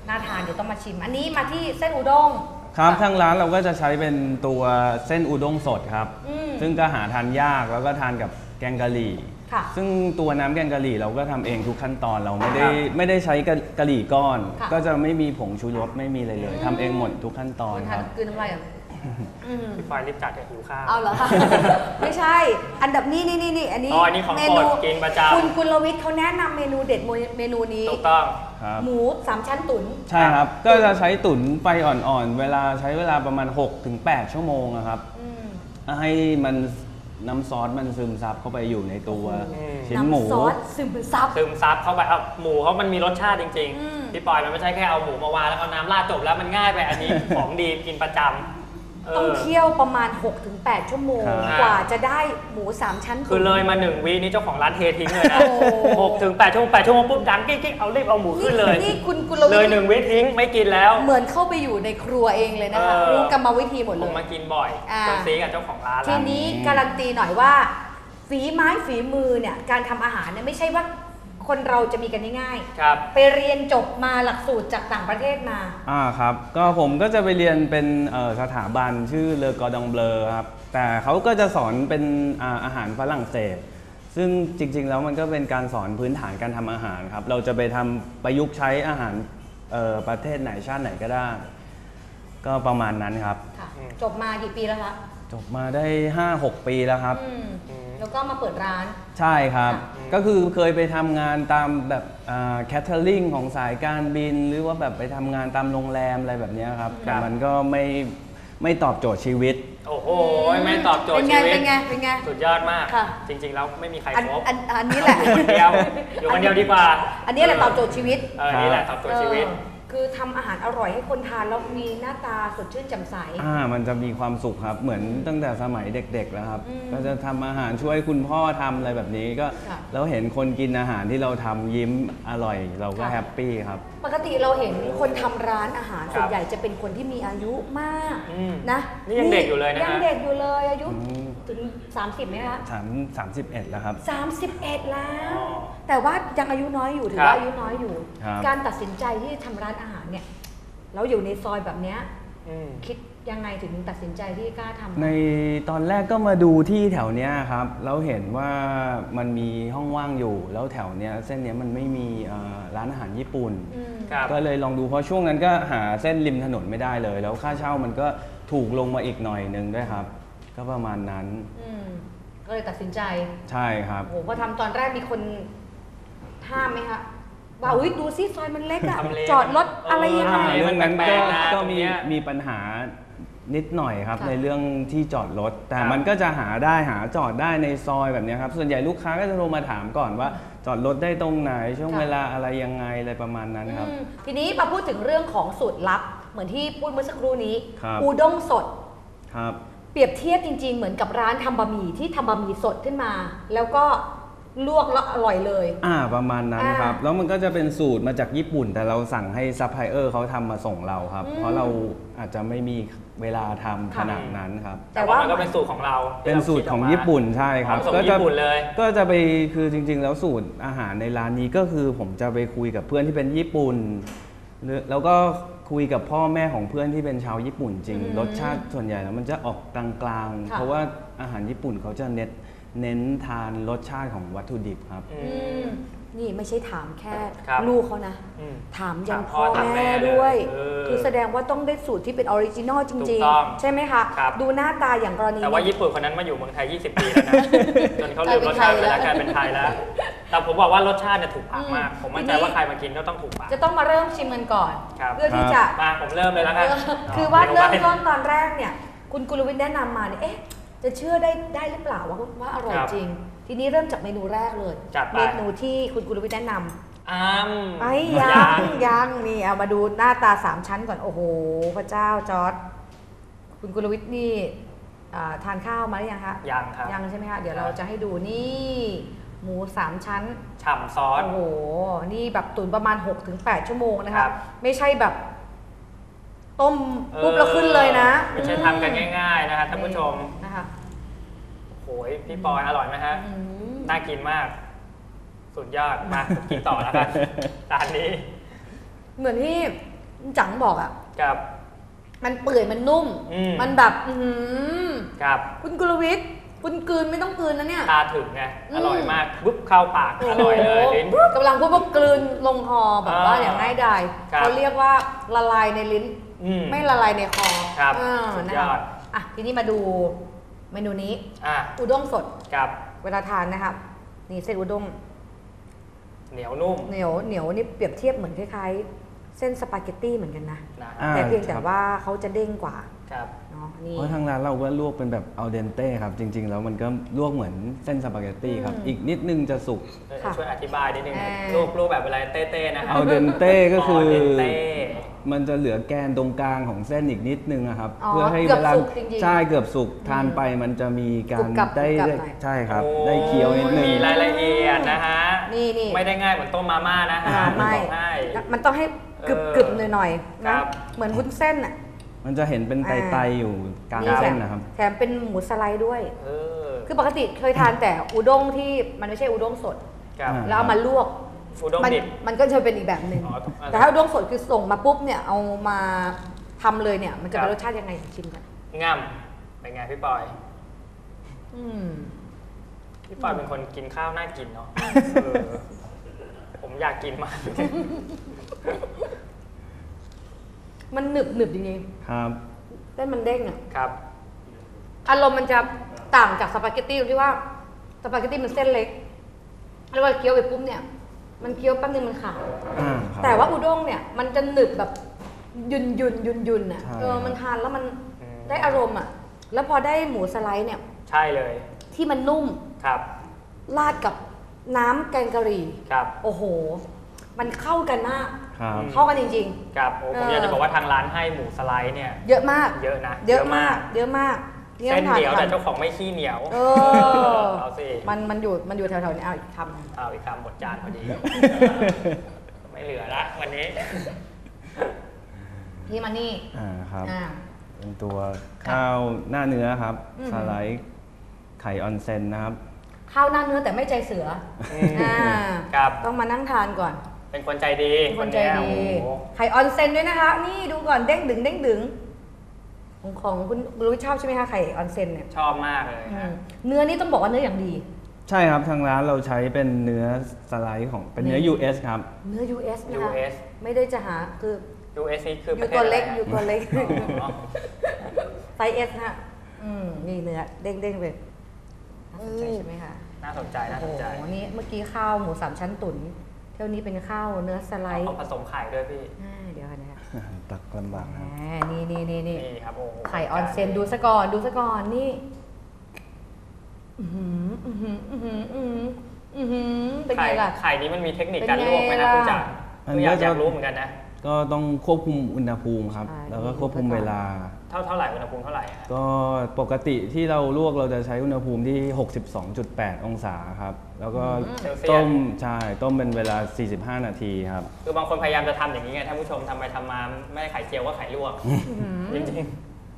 [SPEAKER 5] น่าทานเดี๋ยวต้องมาชิม อันนี้มาที่เส้นอุด้ง
[SPEAKER 7] ครับทางร้านเราก็จะใช้เป็นตัวเส้นอุด้งสดครับ
[SPEAKER 5] อืม
[SPEAKER 7] ซึ่งก็หาทานยากแล้วก็ทานกับแกงกะหรี่
[SPEAKER 5] ค่ะ
[SPEAKER 7] ซึ่งตัวน้ำแกงกะหรี่เราก็ทำเองทุกขั้นตอนเราไม่ได้
[SPEAKER 6] ครับ
[SPEAKER 7] ไม่ได้ใช้กะกะหรี่ก้อน
[SPEAKER 5] ค่ะ
[SPEAKER 7] ก็จะไม่มีผงชูรสไม่มีอะไรเลยทำเองหมดทุกขั้นตอน
[SPEAKER 5] คุณ
[SPEAKER 7] ค
[SPEAKER 5] ทาน
[SPEAKER 7] รับ
[SPEAKER 5] กลืนน้ำลายอ่ะอืม
[SPEAKER 6] พี่ปอยรีบจัดเถอะหิวข้าว
[SPEAKER 5] เอาเหรอคะ ไม่ใช่ อันดับนี้นี่นี่นี่อันนี้
[SPEAKER 6] อ๋ออันนี้ของ
[SPEAKER 5] เม
[SPEAKER 6] โปร
[SPEAKER 5] นู
[SPEAKER 6] ดกินประจำ
[SPEAKER 5] คุณกุลวิทย์เขาแนะนำเมนูเด็ดเมนูนี้
[SPEAKER 6] ถูกต้อง
[SPEAKER 7] ครับ
[SPEAKER 5] หมูสามชั้นตุ๋น
[SPEAKER 7] ใช่ครับ ก็จะใช้ตุ๋นไฟอ่อนๆ เวลาใช้เวลาประมาณ หกถึงแปด ชั่วโมงอะครับ
[SPEAKER 5] อืม
[SPEAKER 7] ให้มันน้ำซอสมันซึมซับเข้าไปอยู่ในตัว
[SPEAKER 6] อืม
[SPEAKER 7] ชิ้นหมู
[SPEAKER 5] น้ำซอสซึมซับ
[SPEAKER 6] ซึมซับเข้าไปเอาหมูเขามันมีรสชาติจริง
[SPEAKER 5] อืม
[SPEAKER 6] ๆ พี่ปอยมันไม่ใช่แค่เอาหมูมาวางแล้วเอาน้ำราดจบแล้วมันง่ายไปอันนี้ ของดีกินประจำเอ
[SPEAKER 5] ต้อง
[SPEAKER 6] อ
[SPEAKER 5] เคี่ยวประมาณ หกถึงแปด ชั่วโมง
[SPEAKER 7] ครับ
[SPEAKER 5] กว่าจะได้หมูสามชั้นตุ๋น
[SPEAKER 6] คือเลยมาหนึ่งวีนี่เจ้าของร้านเททิ้งเลยนะ
[SPEAKER 5] โอ้โห
[SPEAKER 6] หกถึงแปดชั่วโมงแปดชั่วโมงปุ๊บดังกิ๊กกิ๊กเอารีบเอาหมูขึ้นเลย
[SPEAKER 5] นี่คุณกุล
[SPEAKER 6] เล
[SPEAKER 5] วิ
[SPEAKER 6] ย
[SPEAKER 5] ท
[SPEAKER 6] หนึ่ง
[SPEAKER 5] ย์
[SPEAKER 6] วิทิ้งไม่กินแล้ว
[SPEAKER 5] เหมือนเข้าไปอยู่ในครัวเองเลยนะคะ
[SPEAKER 6] เออ
[SPEAKER 5] รู้กรรมวิธีหมด
[SPEAKER 6] ผ
[SPEAKER 5] เล
[SPEAKER 6] ม
[SPEAKER 5] ย
[SPEAKER 6] มากินบ่อย
[SPEAKER 5] อ่า
[SPEAKER 6] จนซีกับเจ้าของร้าน
[SPEAKER 5] ที
[SPEAKER 6] แล้ว
[SPEAKER 5] นี้การันตีหน่อยว่า ฝีไม้ฝีมือเนี่ยการทำอาหารเนี่ยไม่ใช่ว่าคนเราจะมีกันง่าย
[SPEAKER 6] ครับ
[SPEAKER 5] ๆไปเรียนจบมาหลักสูตรจากต่างประเทศมา
[SPEAKER 7] อ่าครับ ก็ผมก็จะไปเรียนเป็นเอ่อสถาบันชื่อเลอกอดองเบลอครับ แต่เขาก็จะสอนเป็นอาอาหารฝรั่งเศส ซึ่งจริงๆแล้วมันก็เป็นการสอนพื้นฐานการทำอาหารครับ เราจะไปทำประยุกต์ใช้อาหารเอ่อประเทศไหนชาติไหนก็ได้ ก็ประมาณนั้นครับ
[SPEAKER 5] ค่ะ จบมากี่ปีแล้วคะ
[SPEAKER 7] จบมาได้ ห้าหก ปีแล้วครับ
[SPEAKER 5] อืมแล้วก็มาเปิดร้าน
[SPEAKER 7] ใช่ครับ
[SPEAKER 5] ค่ะ
[SPEAKER 7] ก็คือเคยไปทำงานตามแบบแคทเทอริงของสายการบิน หรือว่าแบบไปทำงานตามโรงแรมอะไรแบบเนี้ยครับ แต่มันก็ไม่ไม่ตอบโจทย์ชีวิต
[SPEAKER 6] โอ้โหไม่ตอบโจทย์
[SPEAKER 5] เป็นไง
[SPEAKER 6] ชีวิต
[SPEAKER 5] เป็นไงเป็นไง
[SPEAKER 6] สุดยอดมาก
[SPEAKER 5] ค่ะ
[SPEAKER 6] จริง ๆ แล้วไม่มีใคร
[SPEAKER 5] อัน
[SPEAKER 6] ครบ
[SPEAKER 5] อันอันนี้แหละ
[SPEAKER 6] อยู่คนเดียวอยู่คนเดียวดีกว่า
[SPEAKER 5] อันนี้แหละตอบโจทย์ชีวิต
[SPEAKER 6] เออนี่แหละตอบโจทย์ชีวิต
[SPEAKER 5] เออคือทำอาหารอร่อยให้คนทานแล้วมีหน้าตาสดชื่นแจ่มใส
[SPEAKER 7] อ่ามันจะมีความสุขครับ เหมือนตั้งแต่สมัยเด็กๆแล้วครับ
[SPEAKER 5] อืม
[SPEAKER 7] ก็จะทำอาหารช่วยคุณพ่อทำอะไรแบบนี้ก็
[SPEAKER 5] ค่ะ
[SPEAKER 7] แล้วเห็นคนกินอาหารที่เราทำยิ้มอร่อย เราก็
[SPEAKER 5] ค่ะ
[SPEAKER 7] แฮปปี้ครับ
[SPEAKER 5] ปกติเราเห็นคนทำร้านอาหาร
[SPEAKER 6] ครับ
[SPEAKER 5] ส่วนใหญ่จะเป็นคนที่มีอายุมาก
[SPEAKER 6] อืม
[SPEAKER 5] นะ
[SPEAKER 6] นี่ยังเด็กอยู่เลยนะฮะ
[SPEAKER 5] ยังเด็กอยู่เลยอายุ
[SPEAKER 7] อืม
[SPEAKER 5] ถึงสามสิบไหมคะ
[SPEAKER 7] สามสามสิบเอ็ดแล้วครับ
[SPEAKER 5] สามสิบเอ็ดแล้ว
[SPEAKER 6] อ๋อ
[SPEAKER 5] แต่ว่ายังอายุน้อยอยู่ถือ
[SPEAKER 6] ครับ
[SPEAKER 5] ว่าอายุน้อยอยู่
[SPEAKER 7] ครับ
[SPEAKER 5] การตัดสินใจที่ทำร้านอาหารเนี่ยเราอยู่ในซอยแบบเนี้ย
[SPEAKER 6] อืม
[SPEAKER 5] คิดยังไงถึงตัดสินใจที่กล้าทำ
[SPEAKER 7] ในตอนแรกก็มาดูที่แถวเนี้ยครับแล้วเห็นว่ามันมีห้องว่างอยู่ แล้วแถวเนี้ยเส้นเนี้ยมันไม่มีเอ่อร้านอาหารญี่ปุ่น
[SPEAKER 5] อืม
[SPEAKER 6] ครับ
[SPEAKER 7] ก็เลยลองดูเพราะช่วงนั้นก็หาเส้นริมถนนไม่ได้เลย แล้วค่าเช่ามันก็ถูกลงมาอีกหน่อยนึงด้วยครับ ก็ประมาณนั้น
[SPEAKER 5] อืมก็เลยตัดสินใจ
[SPEAKER 7] ใช่ครับ
[SPEAKER 5] โอ้โหพอทำตอนแรกมีคนห้ามไหมคะว่าอุ้ยดูซิซอยมันเล็กอะ
[SPEAKER 6] ทำเล
[SPEAKER 5] จอดรถอะไรยังไง
[SPEAKER 6] เออ
[SPEAKER 7] เรื่องนั้น
[SPEAKER 6] แปล
[SPEAKER 7] ก็
[SPEAKER 6] กๆนะ
[SPEAKER 7] ก็
[SPEAKER 6] ตรง
[SPEAKER 7] มี
[SPEAKER 6] เนี้ย
[SPEAKER 7] มีปัญหานิดหน่อยครับ
[SPEAKER 5] ค่ะ
[SPEAKER 7] ในเรื่องที่จอดรถ แต่
[SPEAKER 6] ครับ
[SPEAKER 7] มันก็จะหาได้หาจอดได้ในซอยแบบเนี้ยครับส่วนใหญ่ลูกค้าก็จะโทรมาถามก่อนว่าจอดรถได้ตรงไหนช่วง
[SPEAKER 5] ค่ะ
[SPEAKER 7] เวลาอะไรยังไงอะไรประมาณนั้นครับ
[SPEAKER 5] อืมทีนี้มาพูดถึงเรื่องของสูตรลับ เหมือนที่พูดเมื่อสักครู่นี้
[SPEAKER 7] ครับ
[SPEAKER 5] อูด้งสด
[SPEAKER 7] ครับ
[SPEAKER 5] เปรียบเทียบจริง ๆ เหมือนกับร้านทำบะหมี่ที่ทำบะหมี่สดขึ้นมา แล้วก็ลวกแล้วอร่อยเลย
[SPEAKER 7] อ่าประมาณนั้นครับ
[SPEAKER 5] อ่า
[SPEAKER 7] แล้วมันก็จะเป็นสูตรมาจากญี่ปุ่น แต่เราสั่งให้ซัพพลายเออร์เขาทำมาส่งเราครับ
[SPEAKER 5] อืม
[SPEAKER 7] เพราะเราอาจจะไม่มีเวลาทำ
[SPEAKER 5] ค่ะ
[SPEAKER 7] ขนาดนั้นครับ
[SPEAKER 6] แต่ว่ามันก็เป็นสูตรของเรา
[SPEAKER 7] เป็นสูตรของญี่ปุ่นใช่ครับ
[SPEAKER 6] ส่ง
[SPEAKER 7] ก็จะ
[SPEAKER 6] ญี่ปุ่นเลย
[SPEAKER 7] ก็จะไปคือจริง ๆ แล้วสูตรอาหารในร้านนี้ก็คือผมจะไปคุยกับเพื่อนที่เป็นญี่ปุ่นหรือแล้วก็คุยกับพ่อแม่ของเพื่อนที่เป็นชาวญี่ปุ่นจริง
[SPEAKER 5] อืม
[SPEAKER 7] รสชาติส่วนใหญ่แล้วมันจะออกกลางๆ
[SPEAKER 5] ค่ะ
[SPEAKER 7] เพราะว่าอาหารญี่ปุ่นเขาจะเน้นเน้นทานรสชาติของวัตถุดิบครับ
[SPEAKER 6] อื
[SPEAKER 5] อื
[SPEAKER 6] ม
[SPEAKER 5] มนี่ไม่ใช่ถามแค่
[SPEAKER 6] ครับ
[SPEAKER 5] ลูกเขานะ
[SPEAKER 6] อืม
[SPEAKER 5] ถามยัน
[SPEAKER 6] ถามพ่
[SPEAKER 5] พ่อ
[SPEAKER 6] อถามแม่
[SPEAKER 5] แม่
[SPEAKER 6] เลย
[SPEAKER 5] ด้วย
[SPEAKER 6] เออ
[SPEAKER 5] คือแสดงว่าต้องได้สูตรที่เป็นออริจินอลจ
[SPEAKER 6] ถู
[SPEAKER 5] ริง
[SPEAKER 6] กต้อง
[SPEAKER 5] ๆ ใช่ไหมคะ
[SPEAKER 6] ครับ
[SPEAKER 5] ดูหน้าตาอย่างกรณี
[SPEAKER 6] แต่ว่า
[SPEAKER 5] เนี่ย
[SPEAKER 6] ญี่ปุ่นคนนั้นมาอยู่เมืองไทย ยี่สิบ ปีแล้วนะ จนเขาลืมรสชาติไปแล้ว
[SPEAKER 5] ก
[SPEAKER 6] ก
[SPEAKER 5] ลา
[SPEAKER 6] ลาย ย
[SPEAKER 5] เป็
[SPEAKER 6] เป็น น
[SPEAKER 5] ไท
[SPEAKER 6] ไท
[SPEAKER 5] ย
[SPEAKER 6] ย
[SPEAKER 5] แล้
[SPEAKER 6] แล้ว ว แต่ผมบอกว่ารสชาติเนี่ยถูกปากมาก
[SPEAKER 5] อืม
[SPEAKER 6] ผมมั่นใจ
[SPEAKER 5] ทีนี้
[SPEAKER 6] ว่าใครมากินก็ต้องถูกปาก
[SPEAKER 5] จะต้องมาเริ่มชิมกันก่อน
[SPEAKER 6] ครับ
[SPEAKER 5] เพื่อที่จะ
[SPEAKER 6] มาผมเริ่มเลยแล้วกัน
[SPEAKER 5] เออคือว่าเริ่ม
[SPEAKER 6] ไป
[SPEAKER 5] ต้นตอนแรกเนี่ยคุณกุลวิทย์แนะนำมาเนี่ยเอ๊ะจะเชื่อได้ได้หรือเปล่าว่าว่าอร่อย
[SPEAKER 6] ครับ
[SPEAKER 5] จริง ทีนี้เริ่มจากเมนูแรกเลย
[SPEAKER 6] จัดไป
[SPEAKER 5] เมนูที่คุณกุลวิทย์แนะนำ
[SPEAKER 6] อ้าม
[SPEAKER 5] ไอ้ยังยังนี่เอามาดูหน้าตาสามชั้นก่อนโอ้โหพระเจ้าจอร์ดคุณกุลวิทย์นี่อ่าทานข้าวมาหรือยังคะ
[SPEAKER 6] ยังครับ
[SPEAKER 5] ยังใช่ไหมคะเดี๋ยว
[SPEAKER 6] ครับ
[SPEAKER 5] เราจะให้ดูนี่หมูสามชั้น
[SPEAKER 6] ฉ่ำซอส
[SPEAKER 5] โอ้โหนี่แบบตุ๋นประมาณ หกถึงแปด ชั่วโมงนะ
[SPEAKER 6] ครั
[SPEAKER 5] คะ
[SPEAKER 6] บ
[SPEAKER 5] ไม่ใช่แบบต้มปุ๊บแล้วขึ้นเลยนะ
[SPEAKER 6] ไม่ใช่ทำกันง่าย ๆ นะครับท่านผู้ชม
[SPEAKER 5] นะคะ
[SPEAKER 6] โอ้ยพี่ปอยอร่อยไหมฮะ
[SPEAKER 5] อืม
[SPEAKER 6] น่ากินมาก สุดยอด มาผมกินต่อแล้วกันจานนี้
[SPEAKER 5] เหมือนที่จังบอกอ่ะ
[SPEAKER 6] ครับ
[SPEAKER 5] มันเปื่อยมันนุ่ม
[SPEAKER 6] อืม
[SPEAKER 5] มันแบบอือหือ
[SPEAKER 6] ครับ
[SPEAKER 5] คุณกุลวิทย์คุณกลืนไม่ต้องกลืนนะเนี่ย
[SPEAKER 6] ทาถึงไง
[SPEAKER 5] อืม
[SPEAKER 6] อร่อยมากปุ๊บเข้าปากอร่อยเลยลิ้น
[SPEAKER 5] โอ้โหกำลังพูดว่ากลืนลงคอแบบว่า
[SPEAKER 6] อ่า
[SPEAKER 5] อย่างง่ายดาย
[SPEAKER 6] ครับ
[SPEAKER 5] เขาเรียกว่าละลายในลิ้น
[SPEAKER 6] อืม
[SPEAKER 5] ไม่ละลายในคอ
[SPEAKER 6] ครับ
[SPEAKER 5] อ่า
[SPEAKER 6] สุด
[SPEAKER 5] นะ
[SPEAKER 6] ย
[SPEAKER 5] คะ
[SPEAKER 6] อด
[SPEAKER 5] อ่ะทีนี้มาดูเมนูนี้
[SPEAKER 6] อ่ะ
[SPEAKER 5] อุด้งสด
[SPEAKER 6] ครับ
[SPEAKER 5] เวลาทานนะครับนี่เส้นอุด้ง
[SPEAKER 6] เหนียวนุ่ม
[SPEAKER 5] เหนียวเหนียวนี่เปรียบเทียบเหมือนคล้ายๆ เส้นสปาเกตตี้เหมือนกันนะ
[SPEAKER 6] นะ
[SPEAKER 7] อ่า
[SPEAKER 5] แต่เพียงแต่
[SPEAKER 7] ครับ
[SPEAKER 5] ว่าเขาจะเด้งกว่า
[SPEAKER 6] ครับ
[SPEAKER 5] เนาะนี่
[SPEAKER 7] เพราะทางร้านเราก็ลวกเป็นแบบอัลเดนเต้ครับ จริง ๆ แล้วมันก็ลวกเหมือนเส้นสปาเกตตี้ครับ
[SPEAKER 5] อืม
[SPEAKER 7] อีกนิดนึงจะสุก
[SPEAKER 6] เออ
[SPEAKER 5] ค่ะ
[SPEAKER 6] ช่วยอธิบายนิดนึง
[SPEAKER 5] เอ่อ
[SPEAKER 6] รูปรูปแบบอะไรเต้ๆนะครับ
[SPEAKER 7] อัลเดนเต้ก็คือ
[SPEAKER 6] เดนเต้
[SPEAKER 7] มันจะเหลือแกนตรงกลางของเส้นอีกนิดนึงอะครับ
[SPEAKER 5] อ๋อ
[SPEAKER 7] เพื่อให้
[SPEAKER 5] เกือบ
[SPEAKER 7] เวลา
[SPEAKER 5] สุกจริงๆ
[SPEAKER 7] ใช่เกือบสุกทานไปมันจะมีกาก
[SPEAKER 5] รุ
[SPEAKER 7] ร
[SPEAKER 5] บกรับ
[SPEAKER 7] ได้
[SPEAKER 5] กรุบกรับ
[SPEAKER 7] ได้
[SPEAKER 5] หน่อย
[SPEAKER 7] ใช่ครับ
[SPEAKER 6] โอ้
[SPEAKER 7] ได้เคี้ยวนิดนึง
[SPEAKER 6] มีรายละเอียดนะฮะ
[SPEAKER 5] นี่นี่
[SPEAKER 6] ไม่ได้ง่ายเหมือนต้มมาม่านะฮะ
[SPEAKER 5] อ่าไม่
[SPEAKER 6] บอกให้
[SPEAKER 5] มันต้องให้กรึบ
[SPEAKER 6] เออ
[SPEAKER 5] กรึบหน่อยๆ
[SPEAKER 6] ครั
[SPEAKER 5] นะ
[SPEAKER 6] บ
[SPEAKER 5] เหมือนวุ้นเส้นอ่ะ
[SPEAKER 7] มันจะเห็นเป็นไตๆอยู่กลาง
[SPEAKER 5] นี่
[SPEAKER 7] เส้น
[SPEAKER 5] แหละ
[SPEAKER 7] นะครับ
[SPEAKER 5] แถมเป็นหมูสไลด์ด้วย
[SPEAKER 6] เออ
[SPEAKER 5] คือปกติเคยทานแต่อุด้งที่มันไม่ใช่อุด้งสด
[SPEAKER 6] ครับ
[SPEAKER 7] อ่า
[SPEAKER 5] แล้วเอามาลวก
[SPEAKER 6] อุด้ง
[SPEAKER 5] มั
[SPEAKER 6] ดิบ
[SPEAKER 5] มันก็จะเป็นอีกแบบหนึ่ง
[SPEAKER 6] อ๋อ
[SPEAKER 5] แต่ถ้าอุด้งสดคือส่งมาปุ๊บเนี่ยเอามาทำเลยเนี่ย มันจะ
[SPEAKER 6] ครั
[SPEAKER 5] เป็น
[SPEAKER 6] บ
[SPEAKER 5] รสชาติยังไงชิมกัน
[SPEAKER 6] ง่ำเป็นไงพี่ปอย
[SPEAKER 5] อืม
[SPEAKER 6] พี่ปอยเป็นคนกินข้าวน่ากินเนาะเออผมอยากกินมาก
[SPEAKER 5] มันหนึบหนึบจริง
[SPEAKER 7] ครับ
[SPEAKER 5] ๆเส้นมันเด้งอ่ะ
[SPEAKER 6] ครับ
[SPEAKER 5] อารมณ์มันจะต่างจากสปาเกตตี้ตรงที่ว่าสปาเกตตี้มันเส้นเล็กแล้วเวลาเคี้ยวไปปุ๊บเนี่ย มันเคี้ยวแป๊บนึงมันขาด
[SPEAKER 7] อ่าครับ
[SPEAKER 5] แต่ว่าอุด้งเนี่ยมันจะหนึบแบบยุนยุนยุนยุนอ่ะ
[SPEAKER 7] ใช่
[SPEAKER 5] เออมันทานแล้วมัน
[SPEAKER 6] อืม
[SPEAKER 5] ได้อารมณ์อ่ะ แล้วพอได้หมูสไลด์เนี่ย
[SPEAKER 6] ใช่เลย
[SPEAKER 5] ที่มันนุ่ม
[SPEAKER 6] ครับ
[SPEAKER 5] ราดกับน้ำแกงกะหรี่
[SPEAKER 6] ครับ
[SPEAKER 5] โอ้โห มันเข้ากันมาก
[SPEAKER 7] ครับ
[SPEAKER 5] เข้ากันจริง
[SPEAKER 6] ครับโอ้ผม
[SPEAKER 5] เอออ
[SPEAKER 6] อยากจะบอกว่าทางร้านให้หมูสไลด์เนี่ย
[SPEAKER 5] ๆ เยอะมาก
[SPEAKER 6] เยอะนะ
[SPEAKER 5] เยอะมาก เยอะมาก
[SPEAKER 6] เส้นเหนียว
[SPEAKER 5] ต้องทา
[SPEAKER 6] แต่
[SPEAKER 5] น
[SPEAKER 6] เจ้าของไม่ขี้เหนียว
[SPEAKER 5] เออ
[SPEAKER 6] เอาสิ
[SPEAKER 5] มันมันอยู่มันอยู่แถวๆนี้เอาอีกคำหนึ่ง
[SPEAKER 6] เอาอีกคำหมดจานพอดี ไม่เหลือละวันนี้
[SPEAKER 5] นี่มานี่
[SPEAKER 7] อ่าครับ
[SPEAKER 5] อ่า
[SPEAKER 7] เป็นตัวข้าวหน้าเนื้อครับ
[SPEAKER 5] อืม
[SPEAKER 7] สไลด์ไข่ออนเซนนะครับ
[SPEAKER 5] ข้าวหน้าเนื้อแต่ไม่ใจเสืออ
[SPEAKER 6] ม
[SPEAKER 5] อ่า
[SPEAKER 6] ครับ
[SPEAKER 5] ต้องมานั่งทานก่อน
[SPEAKER 6] เป็นคนใจดี
[SPEAKER 5] เป็นคนใจ
[SPEAKER 6] เย
[SPEAKER 5] ดี
[SPEAKER 6] โอ้โห
[SPEAKER 5] ไข่ออนเซนด้วยนะคะ นี่ดูก่อนเด้งดึงเด้งดึงของของคุณรู้ชอบใช่ไหมคะไข่ออนเซนเนี่ย
[SPEAKER 6] ชอบมากเลย
[SPEAKER 5] อื
[SPEAKER 6] ฮะ
[SPEAKER 5] มเนื้อนี่ต้องบอกว่าเนื้ออย่างดี
[SPEAKER 7] ใช่ครับทางร้านเราใช้เป็นเนื้อสไลด์ของเป็นเนื้อ
[SPEAKER 5] นี่
[SPEAKER 7] ยู เอส ครับ
[SPEAKER 5] เนื้อ ยู เอส นะคะ
[SPEAKER 6] ยู เอส
[SPEAKER 5] ไม่ได้จะหาคือ
[SPEAKER 6] ยู เอส นี่คือ
[SPEAKER 5] อ
[SPEAKER 6] ประ
[SPEAKER 5] ยู่
[SPEAKER 6] เทศ
[SPEAKER 5] ตัว
[SPEAKER 6] อะไร
[SPEAKER 5] เล็ก
[SPEAKER 6] ฮะ
[SPEAKER 5] อยู่ตัวเล็ก
[SPEAKER 6] อ๋อ
[SPEAKER 5] ไซส์เอสฮะอืมนี่เนื้อเด้งเด้งๆเลยน่าสนใจใช่ไหมคะ
[SPEAKER 6] น่าสนใจน่าส
[SPEAKER 5] โอ้
[SPEAKER 6] น
[SPEAKER 5] โห
[SPEAKER 6] ใจ
[SPEAKER 5] นี่เมื่อกี้ข้าวหมูสามชั้นตุ๋นเที่ยวนี้เป็นข้าวเนื้อสไลด์
[SPEAKER 6] เอาผสมไข่ด้วยพี่
[SPEAKER 5] อ่าเดี๋ยวก่อนนะคะ
[SPEAKER 7] ตักลำบากครับ
[SPEAKER 5] อ่านี่นี่นี่นี่
[SPEAKER 6] นี่ครับโอ้โห
[SPEAKER 5] ไข่ออนเซนดูซะก่อนดูซะก่อนนี่อือหืออือหืออือหืออือหืออื้อหือเป็น
[SPEAKER 6] ไข่
[SPEAKER 5] ไงล่ะ
[SPEAKER 6] ไข่นี้มันมีเทคนิค
[SPEAKER 5] เป็น
[SPEAKER 6] การลวกไหมครับ
[SPEAKER 5] ไงล่ะ
[SPEAKER 6] คุณจ๋า
[SPEAKER 7] มัน
[SPEAKER 6] คืออยาก
[SPEAKER 7] ก็จะ
[SPEAKER 6] อยากรู้เหมือนกันนะ
[SPEAKER 7] ก็ต้องควบคุมอุณหภูมิครับ
[SPEAKER 5] ใช่
[SPEAKER 7] แล้วก็ควบคุมเวลา
[SPEAKER 6] เท่าเท่าไหร่อุณหภูมิเท่าไหร่ฮะ
[SPEAKER 7] ก็ปกติที่เราลวกเราจะใช้อุณหภูมิที่ หกสิบสองจุดแปด องศาครับ แล้วก็
[SPEAKER 6] เซลเซียส
[SPEAKER 7] ต้มใช่ต้มเป็นเวลา สี่สิบห้า นาทีครับ
[SPEAKER 6] คือบางคนพยายามจะทำอย่างนี้ไงท่านผู้ชมทำไปทำมาไม่ได้ไข่เจียวก็ไข่ลวกจริง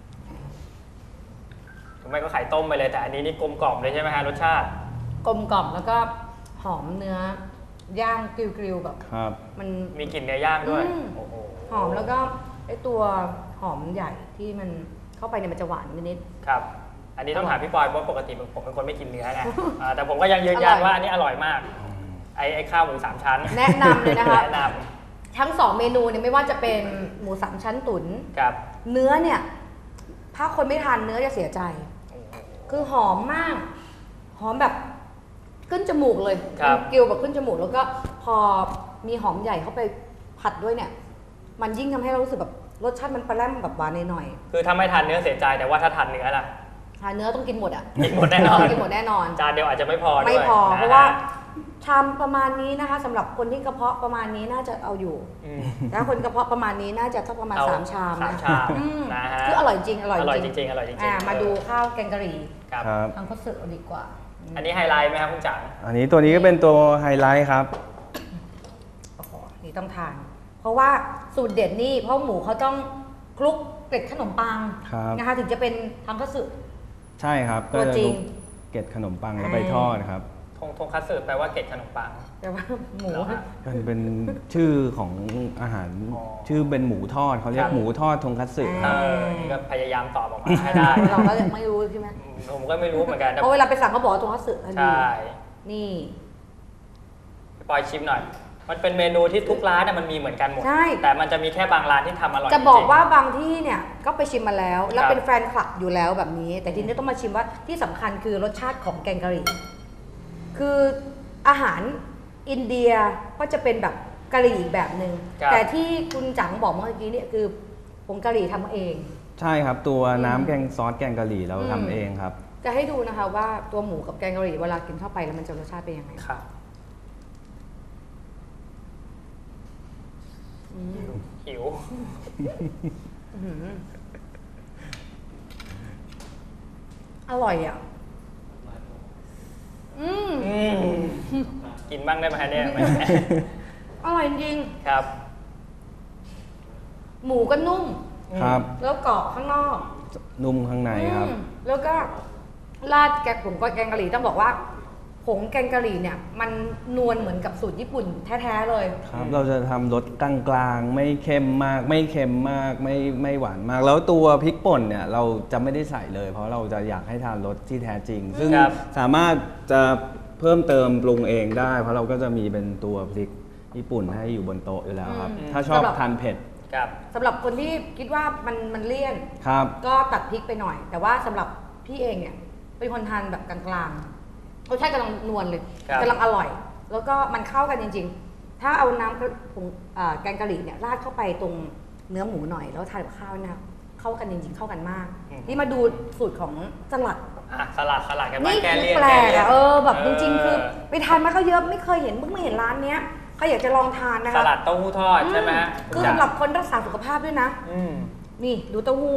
[SPEAKER 6] ๆหรือไม่ก็ไข่ต้มไปเลยแต่อันนี้นี่กลมกล่อมเลยใช่ไหมฮะรสชาติ
[SPEAKER 5] กลมกล่อมแล้วก็หอมเนื้อย่างกริวๆแบบ
[SPEAKER 7] ครับ
[SPEAKER 5] มัน
[SPEAKER 6] มีกลิ่นเนื้อย่างด้วย
[SPEAKER 5] อืม
[SPEAKER 6] โอ้โห
[SPEAKER 5] หอมแล้วก็ไอตัวหอมใหญ่ที่มันเข้าไปเนี่ยมันจะหวานนิด
[SPEAKER 6] ครับ อันนี้ต้องถามพี่ปอยเพราะปกติผมเป็นคนไม่กินเนื้อไงอ่าแต่ผมก็ยังยืนยัน
[SPEAKER 5] อร่อย
[SPEAKER 6] ว่าอันนี้อร่อยมาก ไอ้ไอ้ข้าวหมูสามชั้น
[SPEAKER 5] ๆแนะนำเลยนะคะ
[SPEAKER 6] แนะน
[SPEAKER 5] ทั้งสองเมนูเนี่ยไม่ว่าจะเป็นหมูสามชั้นตุ๋น
[SPEAKER 6] ำครับ
[SPEAKER 5] เนื้อเนี่ย ถ้าคนไม่ทานเนื้อจะเสียใจ คือหอมมาก หอมแบบขึ้นจมูกเลย
[SPEAKER 6] ครับ
[SPEAKER 5] มันกริวแบบขึ้นจมูกแล้วก็พอมีหอมใหญ่เข้าไปผัดด้วยเนี่ย มันยิ่งทำให้เรารู้สึกแบบรสชาติมันปลาแรมแบบหวานหน่อย
[SPEAKER 6] คือถ้าไม่ทานเนื้อเสียใจแต่ว่าถ้าทานเนื้อล่ะ
[SPEAKER 5] ๆทานเนื้อต้องกินหมดอ่ะ
[SPEAKER 6] กินหมดแน่นอน
[SPEAKER 5] กินหมดแน่นอน
[SPEAKER 6] จานเดียวอาจจะไม่พอด้วย
[SPEAKER 5] ไม่พอ
[SPEAKER 6] นฮ
[SPEAKER 5] เพราะว่าชามประมาณนี้นะคะสำหรับคนที่กระเพาะประมาณนี้น่าจะเอาอยู่
[SPEAKER 6] อืม
[SPEAKER 5] ถ้าคนกระเพาะประมาณนี้น่าจะสักประมาณ
[SPEAKER 6] เอา
[SPEAKER 5] สามชาม
[SPEAKER 6] สาม
[SPEAKER 5] นะ
[SPEAKER 6] ชาม
[SPEAKER 5] อืม
[SPEAKER 6] นะฮะ
[SPEAKER 5] คืออร่อยจริงอร่อย
[SPEAKER 6] อร่อย
[SPEAKER 5] จ
[SPEAKER 6] จ
[SPEAKER 5] ริง
[SPEAKER 6] ริงๆอร่อยจริงๆ
[SPEAKER 5] อ่ามา
[SPEAKER 6] เออ
[SPEAKER 5] ดูข้าวแกงกะหรี่
[SPEAKER 6] ครับ
[SPEAKER 7] ครับ
[SPEAKER 5] ทางข้าวสึกดีกว่า
[SPEAKER 6] อันนี้ไฮไลท์ไหมครับคุณจัง
[SPEAKER 7] อันนี้ตัวนี้ก็เป็นตัวไฮไลท์ครับ
[SPEAKER 5] โอ้โหนี่ต้องทาน เพราะว่าสูตรเด็ดนี่เพราะหมูเขาต้องคลุกเกล็ดขนมปัง
[SPEAKER 7] ครับ
[SPEAKER 5] นะคะถึงจะเป็นทางข้าวสึก
[SPEAKER 7] ใช่ครับ ก็
[SPEAKER 5] ตัว
[SPEAKER 7] จะ
[SPEAKER 5] จริ
[SPEAKER 7] ดู
[SPEAKER 5] ง
[SPEAKER 7] เกล็ดขนมปังแล้วไปทอดครับ
[SPEAKER 5] ท
[SPEAKER 6] งทงคัตสึแปลว่าเกล็ดขนมปัง
[SPEAKER 5] แต่ว่าหมู
[SPEAKER 6] เหรอฮะ
[SPEAKER 7] มันเป็นชื่อของอาหาร
[SPEAKER 6] อ๋อ
[SPEAKER 7] ชื่อเป็นหมูทอดเขาเรีย
[SPEAKER 6] ค
[SPEAKER 7] ก
[SPEAKER 6] รับ
[SPEAKER 7] หมูทอดทงคัตสึ
[SPEAKER 6] เออนี่ก็พยายามตอบออกมาให้ได้
[SPEAKER 5] เราก็ยังไม่รู้ใช่ไหม
[SPEAKER 6] ผมก็ไม่รู้เหมือนกันแต่
[SPEAKER 5] เพราะเวลาไปสั่งเขาบอกว่าตรงข้าวสึกอันนี้
[SPEAKER 6] ใช่
[SPEAKER 5] นี่
[SPEAKER 6] พี่ปอยชิมหน่อย มันเป็นเมนูที่ทุกร้านน่ะมันมีเหมือนกันหมด
[SPEAKER 5] ใช่
[SPEAKER 6] แต่มันจะมีแค่บางร้านที่ทำอร่อย
[SPEAKER 5] จะบอก
[SPEAKER 6] จริงๆ
[SPEAKER 5] ว่าบางที่เนี่ยก็ไปชิมมาแล้ว แล้ว
[SPEAKER 6] ครับ
[SPEAKER 5] เป็นแฟนคลับอยู่แล้วแบบนี้ แต่ทีนี้ต้องมาชิมว่าที่สำคัญคือรสชาติของแกงกะหรี่คืออาหารอินเดียก็จะเป็นแบบกะหรี่อีกแบบหนึ่งแต่ที่คุณจังบอกเมื่อกี้เนี่ยคือผงกะหรี่ทำเอง
[SPEAKER 7] ใช่ครับตัวน้ำแกงซอสแกงกะหรี่เราทำเองครับ
[SPEAKER 5] จะให้ดูนะคะว่าตัวหมูกับแกงกะหรี่เวลากินเข้าไปแล้วมันจะรสชาติเป็นยังไง
[SPEAKER 6] ครับ
[SPEAKER 5] อืม
[SPEAKER 6] หิว
[SPEAKER 5] อื้อหืออร่อยอ่ะอืม
[SPEAKER 6] อืมกินบ้างได้ไหมเนี่ยแม่
[SPEAKER 5] อร่อยจริง
[SPEAKER 6] ครับ
[SPEAKER 5] หมูก็นุ่ม
[SPEAKER 7] ครับ
[SPEAKER 5] แล้วกรอบข้างนอก
[SPEAKER 7] นุ่มข้างในครับ
[SPEAKER 5] อืมแล้วก็ราดแกงผงแกงกะหรี่ต้องบอกว่าผงแกงกะหรี่เนี่ย มันนวลเหมือนกับสูตรญี่ปุ่นแท้ๆเลย
[SPEAKER 7] ครับเราจะทำรสกลางๆไม่เค็มมาก ไม่เค็มมากไม่ไม่หวานมาก แล้วตัวพริกป่นเนี่ยเราจะไม่ได้ใส่เลย เพราะเราจะอยากให้ทานรสที่แท้จริง ซึ่ง
[SPEAKER 6] ครับ
[SPEAKER 7] สามารถจะเพิ่มเติมปรุงเองได้ เพราะเราก็จะมีเป็นตัวพริกญี่ปุ่นให้อยู่บนโต๊ะอยู่แล้วครับ
[SPEAKER 5] อืม
[SPEAKER 7] ถ้าชอบ
[SPEAKER 5] สำหรับ
[SPEAKER 7] ทานเผ็ด
[SPEAKER 6] ครับ
[SPEAKER 5] สำหรับคนที่คิดว่ามันมันเลี่ยน
[SPEAKER 7] ครับ
[SPEAKER 5] ก็ตัดพริกไปหน่อย แต่ว่าสำหรับพี่เองเนี่ยเป็นคนทานแบบกลางๆรสชาติกำลังนวลเลย
[SPEAKER 6] ครับ
[SPEAKER 5] กำลังอร่อย แล้วก็มันเข้ากันจริงๆ ถ้าเอาน้ำผงอ่าแกงกะหรี่เนี่ยราดเข้าไปตรงเนื้อหมูหน่อยแล้วทานกับข้าวนะเข้ากันจริงๆเข้ากันมาก นี่มาดูสูตรของสลัด
[SPEAKER 6] อ่ะสลัดสลัดกันบ้าง
[SPEAKER 5] นี่
[SPEAKER 6] แก
[SPEAKER 5] คือ
[SPEAKER 6] เลี่ยน
[SPEAKER 5] แปลก
[SPEAKER 6] ก้ลี่ย
[SPEAKER 5] อะ
[SPEAKER 6] น
[SPEAKER 5] เออแบบจริงๆ คือไปทานมาก็เยอะไม่เคยเห็นเพิ่งมาเห็นร้านเนี้ยใครอยากจะลองทานนะ
[SPEAKER 6] ส
[SPEAKER 5] คะ
[SPEAKER 6] ลัดเต้าหู้ทอดใช่ไหมฮะ
[SPEAKER 5] อืคือสำหรับคนรักษาสุขภาพด้วยนะ
[SPEAKER 6] อืม
[SPEAKER 5] นี่ดูเต้าหู้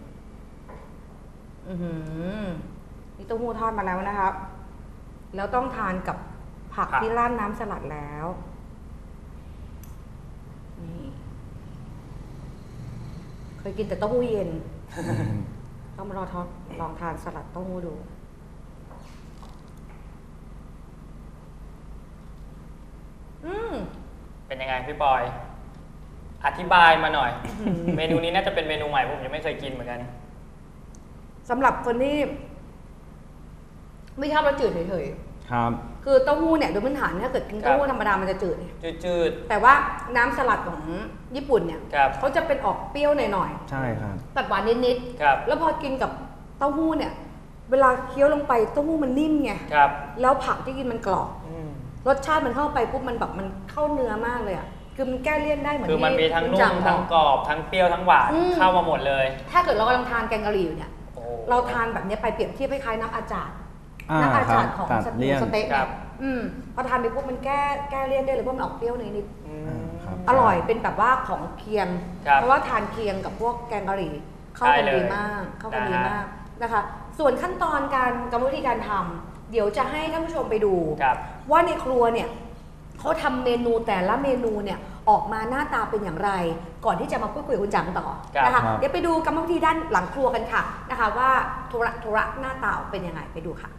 [SPEAKER 5] อือหือนี่เต้าหู้ทอดมาแล้วนะครับ แล้วต้องทานกับผัก
[SPEAKER 6] ผัก
[SPEAKER 5] ที่ราดน้ำสลัดแล้วนี่เคยกินแต่เต้าหู้เย็น ต้องมาลองทอดลองทานสลัดเต้าหู้ดู อืม
[SPEAKER 6] เป็นยังไงพี่ปอย อธิบายมาหน่อย เมนูนี้น่าจะเป็นเมนูใหม่ผมยังไม่เคยกินเหมือนกัน
[SPEAKER 5] สำหรับคนที่ไม่ชอบรสจืดเฉย
[SPEAKER 7] ครับ
[SPEAKER 5] ๆ คือเต้าหู้เนี่ยโดยพื้นฐานถ้าเกิดกินเต้าหู้ธรรมดามันจะจืด
[SPEAKER 6] จืด
[SPEAKER 5] แต่ว่าน้ำสลัดของญี่ปุ่นเนี่ย
[SPEAKER 6] ครับ
[SPEAKER 5] เขาจะเป็นออกเปรี้ยวหน่อย
[SPEAKER 7] ใช่ครับ
[SPEAKER 5] ๆตัดหวานนิด
[SPEAKER 6] ๆครับ
[SPEAKER 5] ๆ แล้วพอกินกับเต้าหู้เนี่ย เวลาเคี้ยวลงไปเต้าหู้มันนิ่มไง
[SPEAKER 6] ครับ
[SPEAKER 5] แล้วผักที่กินมันกรอบ
[SPEAKER 6] อืม
[SPEAKER 5] รสชาติมันเข้าไปปุ๊บมันแบบมันเข้าเนื้อมากเลยอ่ะ คือมันแก้เลี่ยนได้เหมือน
[SPEAKER 6] คือมันมีทั้ง
[SPEAKER 5] คุณ
[SPEAKER 6] นุ่
[SPEAKER 5] จั
[SPEAKER 6] ม
[SPEAKER 5] บ
[SPEAKER 6] ทั้ง
[SPEAKER 5] อก
[SPEAKER 6] กรอบทั้งเปรี้ยวทั้งหวาน
[SPEAKER 5] อืม
[SPEAKER 6] เข้ามาหมดเลย
[SPEAKER 5] ถ้าเกิดเรากำลังทานแกงกะหรี่อยู่เนี่ย
[SPEAKER 6] โอ้
[SPEAKER 5] เราทานแบบเนี้ยไปเปรียบเทียบคล้ายๆน้ำอาจารย์
[SPEAKER 7] อ่า
[SPEAKER 5] น้ำอา
[SPEAKER 7] ครั
[SPEAKER 5] จา
[SPEAKER 7] บ
[SPEAKER 5] รย์ของ
[SPEAKER 7] ตัด
[SPEAKER 5] ส
[SPEAKER 7] เลี่ยน
[SPEAKER 5] สเต็ก
[SPEAKER 6] ครั
[SPEAKER 5] เนี่ย
[SPEAKER 6] บ
[SPEAKER 5] อืมพอทานไปปุ๊บมันแก้แก้เลี่ยนได้เลยเพราะมันออกเปรี้ยวนิด
[SPEAKER 6] อืม
[SPEAKER 7] อ่าครับ
[SPEAKER 5] ๆอร่อยเป็นแบบว่าของเคียง
[SPEAKER 6] ครับ
[SPEAKER 5] เพราะว่าทานเคียงกับพวกแกงกะหรี่เข้ากัน
[SPEAKER 6] ได้เลย
[SPEAKER 5] ดีมาก เข้ากัน
[SPEAKER 6] นะ
[SPEAKER 5] ดี
[SPEAKER 6] ฮะ
[SPEAKER 5] มากนะคะ ส่วนขั้นตอนการกรรมวิธีการทำเดี๋ยวจะให้ท่านผู้ชมไปดู
[SPEAKER 6] ครับ
[SPEAKER 5] ว่าในครัวเนี่ยเขาทำเมนูแต่ละเมนูเนี่ยออกมาหน้าตาเป็นอย่างไร ก่อนที่จะมาพูดคุยกับคุณจังต่อ
[SPEAKER 6] ครับ
[SPEAKER 5] นะคะ
[SPEAKER 7] ครับ
[SPEAKER 5] เดี๋ยวไปดูกรรมวิธีด้านหลังครัวกันค่ะนะคะ ว่าธุระธุระหน้าตาออกเป็นยังไงไปดูค่ะ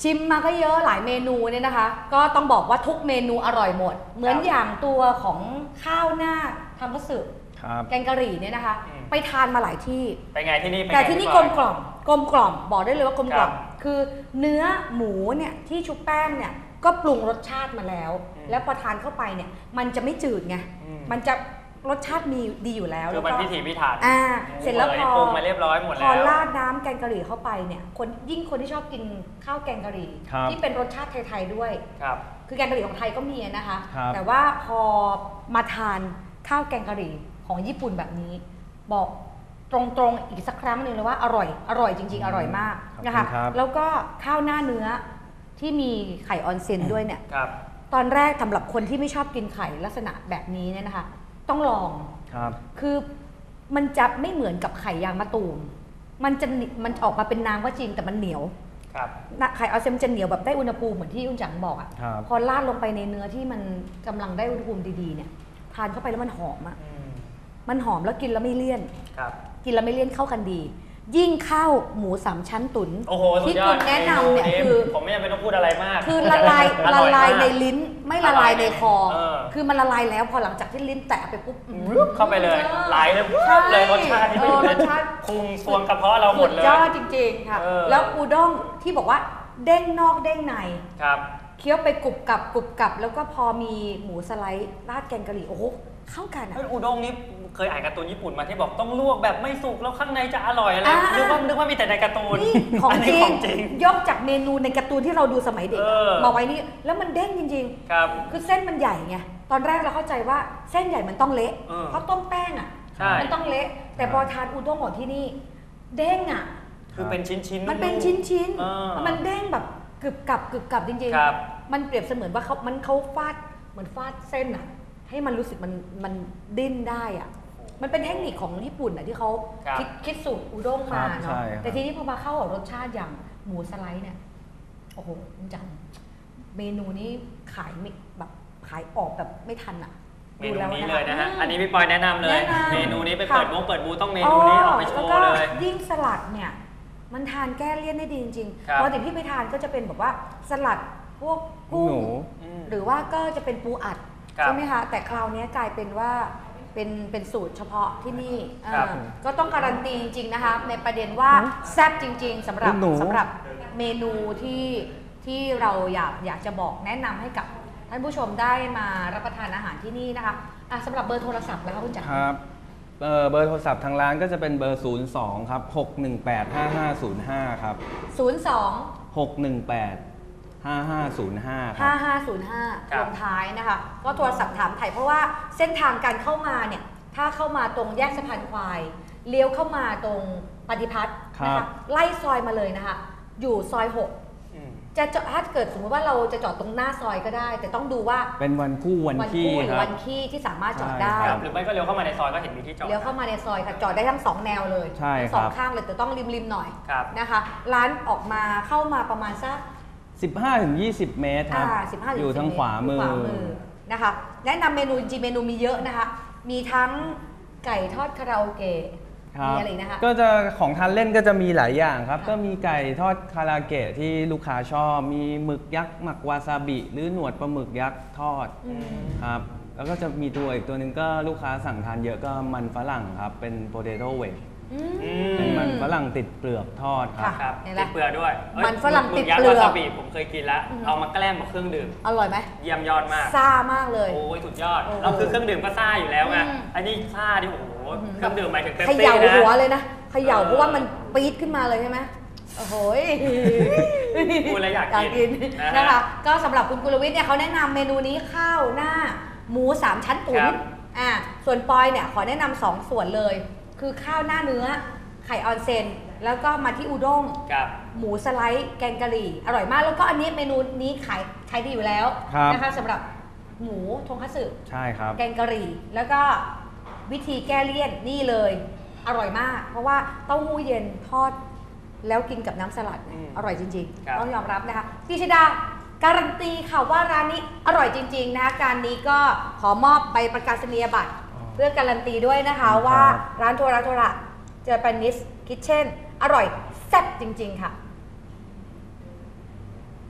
[SPEAKER 5] ชิมมาก็เยอะหลายเมนูเนี่ยนะคะ ก็ต้องบอกว่าทุกเมนูอร่อยหมด เหมือนอย่างตัวของข้าวหน้าทำข้าวสึแกงกะหรี่เนี่ยนะคะ ไปทานมาหลายที่
[SPEAKER 6] ไปไงที่นี่
[SPEAKER 5] แต่ที่นี่กลมกล่อมกลมกล่อมบอกได้เลยว่ากลมกล่อมคือเนื้อหมูเนี่ยที่ชุบแป้งเนี่ยก็ปรุงรสชาติมาแล้ว แล้วพอทานเข้าไปเนี่ยมันจะไม่จืดไงมันจะรสชาติมีดีอยู่แล้ว
[SPEAKER 6] คือมันพิถีพิถัน
[SPEAKER 5] อ่าเสร็จแล้วพอ
[SPEAKER 6] ปรุงมาเรียบร้อยหมดแล้ว
[SPEAKER 5] พอราดน้ำแกงกะหรี่เข้าไปเนี่ยคนยิ่งคนที่ชอบกินข้าวแกงกะหรี่ที่เป็นรสชาติไทยๆด้วย
[SPEAKER 6] ครับ
[SPEAKER 5] คือแกงกะหรี่ของไทยก็มีนะคะแต่ว่าพอมาทานข้าวแกงกะหรี่ของญี่ปุ่นแบบนี้บอกตรงๆอีกสักครั้งหนึ่งเลยว่าอร่อยอร่อยจริงๆอร่อยมากนะคะแล้วก็ข้าวหน้าเนื้อที่มีไข่ออนเซ็นด้วยเนี่ยตอนแรกสำหรับคนที่ไม่ชอบกินไข่ลักษณะแบบนี้เนี่ยนะคะต้องลอง
[SPEAKER 3] ครับ
[SPEAKER 5] คือมันจะไม่เหมือนกับไข่ยางมะตูมมันจะมันออกมาเป็นน้ำก็จริงแต่มันเหนียว
[SPEAKER 6] ครับ
[SPEAKER 5] ไข่ออนเซ็นจะเหนียวแบบได้อุณหภูมิเหมือนที่อุ้นจังบอกอ่ะพอราดลงไปในเนื้อที่มันกำลังได้อุณหภูมิดีๆเนี่ยทานเข้าไปแล้วมันหอมอ่ะมันหอมแล้วกินแล้วไม่เลี่ยนกินแล้วไม่เลี่ยนเข้ากันดียิ่งข้าวหมูสามชั้นตุ๋นที่คุณแนะนำเนี่ยคือ
[SPEAKER 6] ผมไม่จำเป็นต้องพูดอะไรมาก
[SPEAKER 5] คือละลายละลายในลิ้นไม่ละลายในคอคือมันละลายแล้วพอหลังจากที่ลิ้นแตะไปปุ๊บ
[SPEAKER 6] เข้าไปเลยไหลเลยเลยรสชาติที่ไม่อยู่ในพุงซวงกระเพาะเราหมดเลย
[SPEAKER 5] ยอดจริงๆค่ะแล้วอูด้งที่บอกว่าเด้งนอกเด้งในเคี้ยวไปกรุบกรับกรุบกรับแล้วก็พอมีหมูสไลด์ราดแกงกะหรี่โอ้โหเข้ากันอ่ะ
[SPEAKER 6] อูด้งนี่เคยอ่านการ์ตูนญี่ปุ่นมาที่บอกต้องลวกแบบไม่สุกแล้วข้างในจะอร่อยอะไรนึกว่านึกว่ามีแต่ในการ์ตูน
[SPEAKER 5] นี่ของจริงยกจากเมนูในการ์ตูนที่เราดูสมัยเด็กมาไว้นี่แล้วมันเด้งจริง
[SPEAKER 6] ๆครับ
[SPEAKER 5] คือเส้นมันใหญ่ไงตอนแรกเราเข้าใจว่าเส้นใหญ่มันต้องเละเพราะต้มแป้งอ่ะมันต้องเละแต่พอทานอูด้งของที่นี่เด้งอ่ะ
[SPEAKER 6] คือเป็นชิ้น
[SPEAKER 5] ๆมันเป็นชิ้นๆมันเด้งแบบกรึบกรับกรึบกรับจริงๆมันเปรียบเสมือนว่าเขามันเขาฟาดเหมือนฟาดเส้นอ่ะให้มันรู้สึกมันมันดิ้นได้อ่ะมันเป็นเทคนิคของญี่ปุ่นอ่ะที่เขาคิดคิดสูตรอูด้งมาเนาะแต่ทีนี้พอมาเข้ากับรสชาติอย่างหมูสไลด์เนี่ยโอ้โหจังเมนูนี้ขายแบบขายออกแบบไม่ทันอ่ะ
[SPEAKER 6] เมนูนี้เลยนะฮะอันนี้พี่ปอยแนะนำเลยเมนูนี้ไปเปิดวงเปิดบูต้องเมนูนี้ออกไปโชว์เลย
[SPEAKER 5] ยิ่งสลัดเนี่ยมันทานแก้เลี่ยนได้ดีจริงๆปกติพี่ไปทานก็จะเป็นแบบว่าสลัดพวกกุ้งหรือว่าก็จะเป็นปูอัดใช่ไหมคะแต่คราวนี้กลายเป็นว่าเป็นเป็นสูตรเฉพาะที่นี่ก็ต้องการันตีจริงๆนะคะในประเด็นว่าแซ่บจริงๆสำหรับสำหรับเมนูที่ที่เราอยากอยากจะบอกแนะนำให้กับท่านผู้ชมได้มารับประทานอาหารที่นี่นะคะะสำหรับเบอร์โทรศัพท์แล้วคุณจ๋า
[SPEAKER 3] ครับเบอร์โทรศัพท์ทางร้านก็จะเป็นเบอร์ศูนย์ สองครับหกหนึ่งแปด ห้าห้าศูนย์ห้าครับ
[SPEAKER 5] ศูนย์ สอง
[SPEAKER 3] หกหนึ่งแปดห้าห้าศูนย์ห้า
[SPEAKER 5] ห้าห้าศูนย์ห้าลงท้ายนะคะก็โทรศัพท์ถามไถ่เพราะว่าเส้นทางการเข้ามาเนี่ยถ้าเข้ามาตรงแยกสะพานควายเลี้ยวเข้ามาตรงปฏิพัฒน์นะคะไล่ซอยมาเลยนะคะอยู่ซอยหกจะจอดถ้าเกิดสมมติว่าเราจะจอดตรงหน้าซอยก็ได้แต่ต้องดูว่า
[SPEAKER 3] เป็นวันคู่วันขี้
[SPEAKER 5] หรือวันขี้ที่สามารถจอดได้
[SPEAKER 6] หรือไม่ก็เลี้ยวเข้ามาในซอยก็เห็นมีที่จอด
[SPEAKER 5] เลี้ยวเข้ามาในซอยค่ะจอดได้ทั้งสองแนวเลยทั้งสองข้างเลยแต่ต้องริมๆหน่อยนะคะร้านออกมาเข้ามาประมาณสัก
[SPEAKER 3] สิบห้าถึงยี่สิบเมตรครับอยู่ทางขวามือ
[SPEAKER 5] นะคะแนะนำเมนูจริงเมนูมีเยอะนะคะมีทั้งไก่ทอดคาราโอเกะมีอะไรนะคะ
[SPEAKER 3] ก็จะของทานเล่นก็จะมีหลายอย่างครับก็มีไก่ทอดคาราโอเกะที่ลูกค้าชอบมีหมึกยักษ์หมักวาซาบิหรือหนวดปลาหมึกยักษ์ทอดครับแล้วก็จะมีตัวอีกตัวหนึ่งก็ลูกค้าสั่งทานเยอะก็มันฝรั่งครับเป็นโพเตโต้เวจเป็นมันฝรั่งติดเปลือกทอด
[SPEAKER 6] ครับติดเปลือกด้วย
[SPEAKER 5] มันฝรั่งติดเปลือก
[SPEAKER 6] ผมเคยกินแล้วเอามาแกล้มกับเครื่องดื่ม
[SPEAKER 5] อร่อยไหม
[SPEAKER 6] เยี่ยมยอดมาก
[SPEAKER 5] ซ่ามากเลย
[SPEAKER 6] โอ้ยสุดยอดเราคือเครื่องดื่มก็ซ่าอยู่แล้วไงอันนี้ซ่าดิโอ้โหเครื่องดื่มหมายถึงเป๊ปซี่นะ
[SPEAKER 5] เขย่าหัวเลยนะเขย่าเพราะว่ามันปี๊ดขึ้นมาเลยใช่ไหมโอ้โห
[SPEAKER 6] พูดแล้วอยาก
[SPEAKER 5] กินนะคะก็สำหรับคุณกุลวิทย์เนี่ยเขาแนะนำเมนูนี้ข้าวหน้าหมูสามชั้นตุ๋นอ่าส่วนปอยเนี่ยขอแนะนำสองส่วนเลยคือข้าวหน้าเนื้อไข่ออนเซนแล้วก็มาที่อูด้งหมูสไลด์แกงกะหรี่อร่อยมากแล้วก็อันนี้เมนูนี้ขายขายดีอยู่แล้วนะคะสำหรับหมูทงคัตสึ
[SPEAKER 3] ใช่ครับ
[SPEAKER 5] แกงกะหรี่แล้วก็วิธีแก้เลี่ยนนี่เลยอร่อยมากเพราะว่าเต้าหู้เย็นทอดแล้วกินกับน้ำสลัดอร่อยจริงๆต้องยอมรับนะคะพี่ชดาการันตีค่ะว่าร้านนี้อร่อยจริงๆนะคะการนี้ก็ขอมอบใบประกาศนียบัตรเพื่อการันตีด้วยนะคะว่าร้านโทระโทระเจแปนิสคิทเช่นอร่อยแซ่บจริงๆค่ะ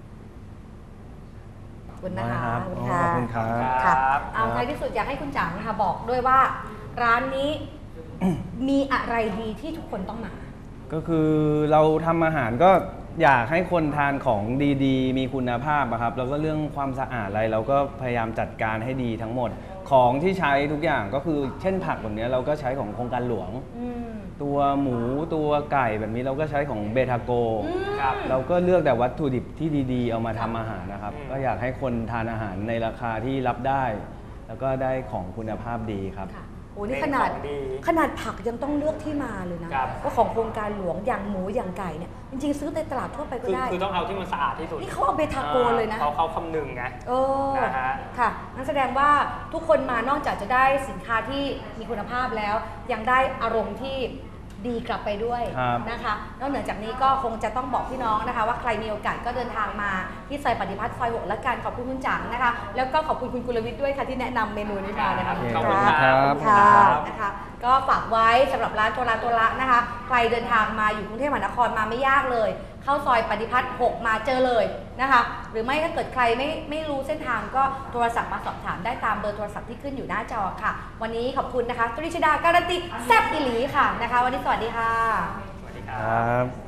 [SPEAKER 5] อบคุณนะคะ
[SPEAKER 7] ครับ
[SPEAKER 5] ขอบคุณ
[SPEAKER 7] ขอบคุณครับ
[SPEAKER 5] ค่ะ
[SPEAKER 6] ครับ
[SPEAKER 5] เอาท้ายที่สุดอยากให้คุณจังนะคะบอกด้วยว่าร้านนี้ มีอะไรดีที่ทุกคนต้องมา
[SPEAKER 7] ก็คือเราทำอาหารก็อยากให้คนทานของดีๆ มีคุณภาพอะครับแล้วก็เรื่องความสะอาดอะไรเราก็พยายามจัดการให้ดีทั้งหมดของที่ใช้ทุกอย่างก็คือเช่นผักแบบนี้เราก็ใช้ของโครงการหลวง
[SPEAKER 5] อืม
[SPEAKER 7] ตัวหมูตัวไก่แบบนี้เราก็ใช้ของเบทาโก
[SPEAKER 6] ครับ
[SPEAKER 7] เราก็เลือกแต่วัตถุดิบที่ดีๆ เอามาทำอาหารนะครับ
[SPEAKER 6] อืม
[SPEAKER 7] ก็อยากให้คนทานอาหารในราคาที่รับได้ แล้วก็ได้ของคุณภาพดีครับ
[SPEAKER 5] ค่ะโอ้นี่ขนาด
[SPEAKER 6] เป็นของดี
[SPEAKER 5] ขนาดผักยังต้องเลือกที่มาเลยนะครับ ว่าของโครงการหลวงอย่างหมูอย่างไก่เนี่ยจริงๆซื้อในตลาดทั่วไปก็
[SPEAKER 6] คือ
[SPEAKER 5] ได้
[SPEAKER 6] คือต้องเอาที่มันสะอาดที่สุด
[SPEAKER 5] นี่เขาเอาเบทาโกเลยนะ
[SPEAKER 6] เขาเขาคำนึงไง
[SPEAKER 5] เออ
[SPEAKER 6] นะฮะ
[SPEAKER 5] ค่ะนั่นแสดงว่าทุกคนมานอกจากจะได้สินค้าที่มีคุณภาพแล้ว ยังได้อารมณ์ที่ดีกลับไปด้วย
[SPEAKER 7] ครับ
[SPEAKER 5] นะคะนอกเหนือจากนี้ก็คงจะต้องบอกพี่น้องนะคะ ว่าใครมีโอกาสก็เดินทางมาที่ซอยปฏิพัฒน์ซอยหกและกันขอบคุณคุณจังนะคะ แล้วก็ขอบคุณคุณกุลวิทย์ด้วยค่ะที่แนะนำเมนูนี้มานะคะ
[SPEAKER 6] ขอบคุณครับ
[SPEAKER 5] ขอบคุณค่ะ
[SPEAKER 6] ขอบคุณครับ
[SPEAKER 5] นะคะก็ฝากไว้สำหรับร้านตัวร้านตัวละนะคะ ใครเดินทางมาอยู่กรุงเทพมหานครมาไม่ยากเลย เข้าซอยปฏิพัฒน์หกมาเจอเลยนะคะ หรือไม่ถ้าเกิดใครไม่ไม่รู้เส้นทางก็โทรศัพท์มาสอบถามได้ตามเบอร์โทรศัพท์ที่ขึ้นอยู่หน้าจอค่ะ วันนี้ขอบคุณนะคะตริชดาการันตีแซ่บอิหลีค่ะนะคะ วันนี้สวัสดีค่ะ
[SPEAKER 6] สวัสดีค
[SPEAKER 7] ครับ รับ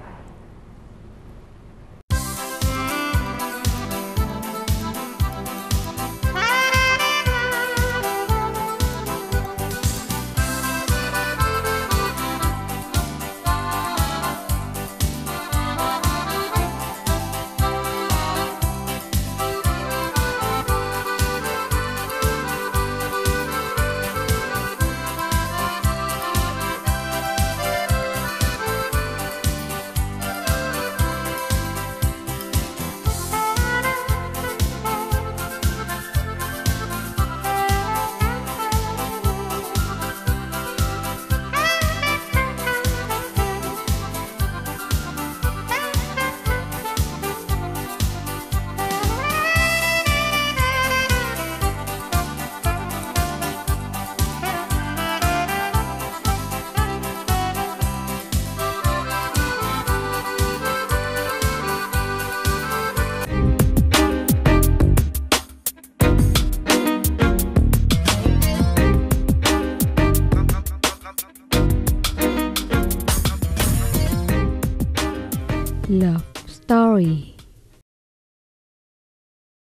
[SPEAKER 2] Love Story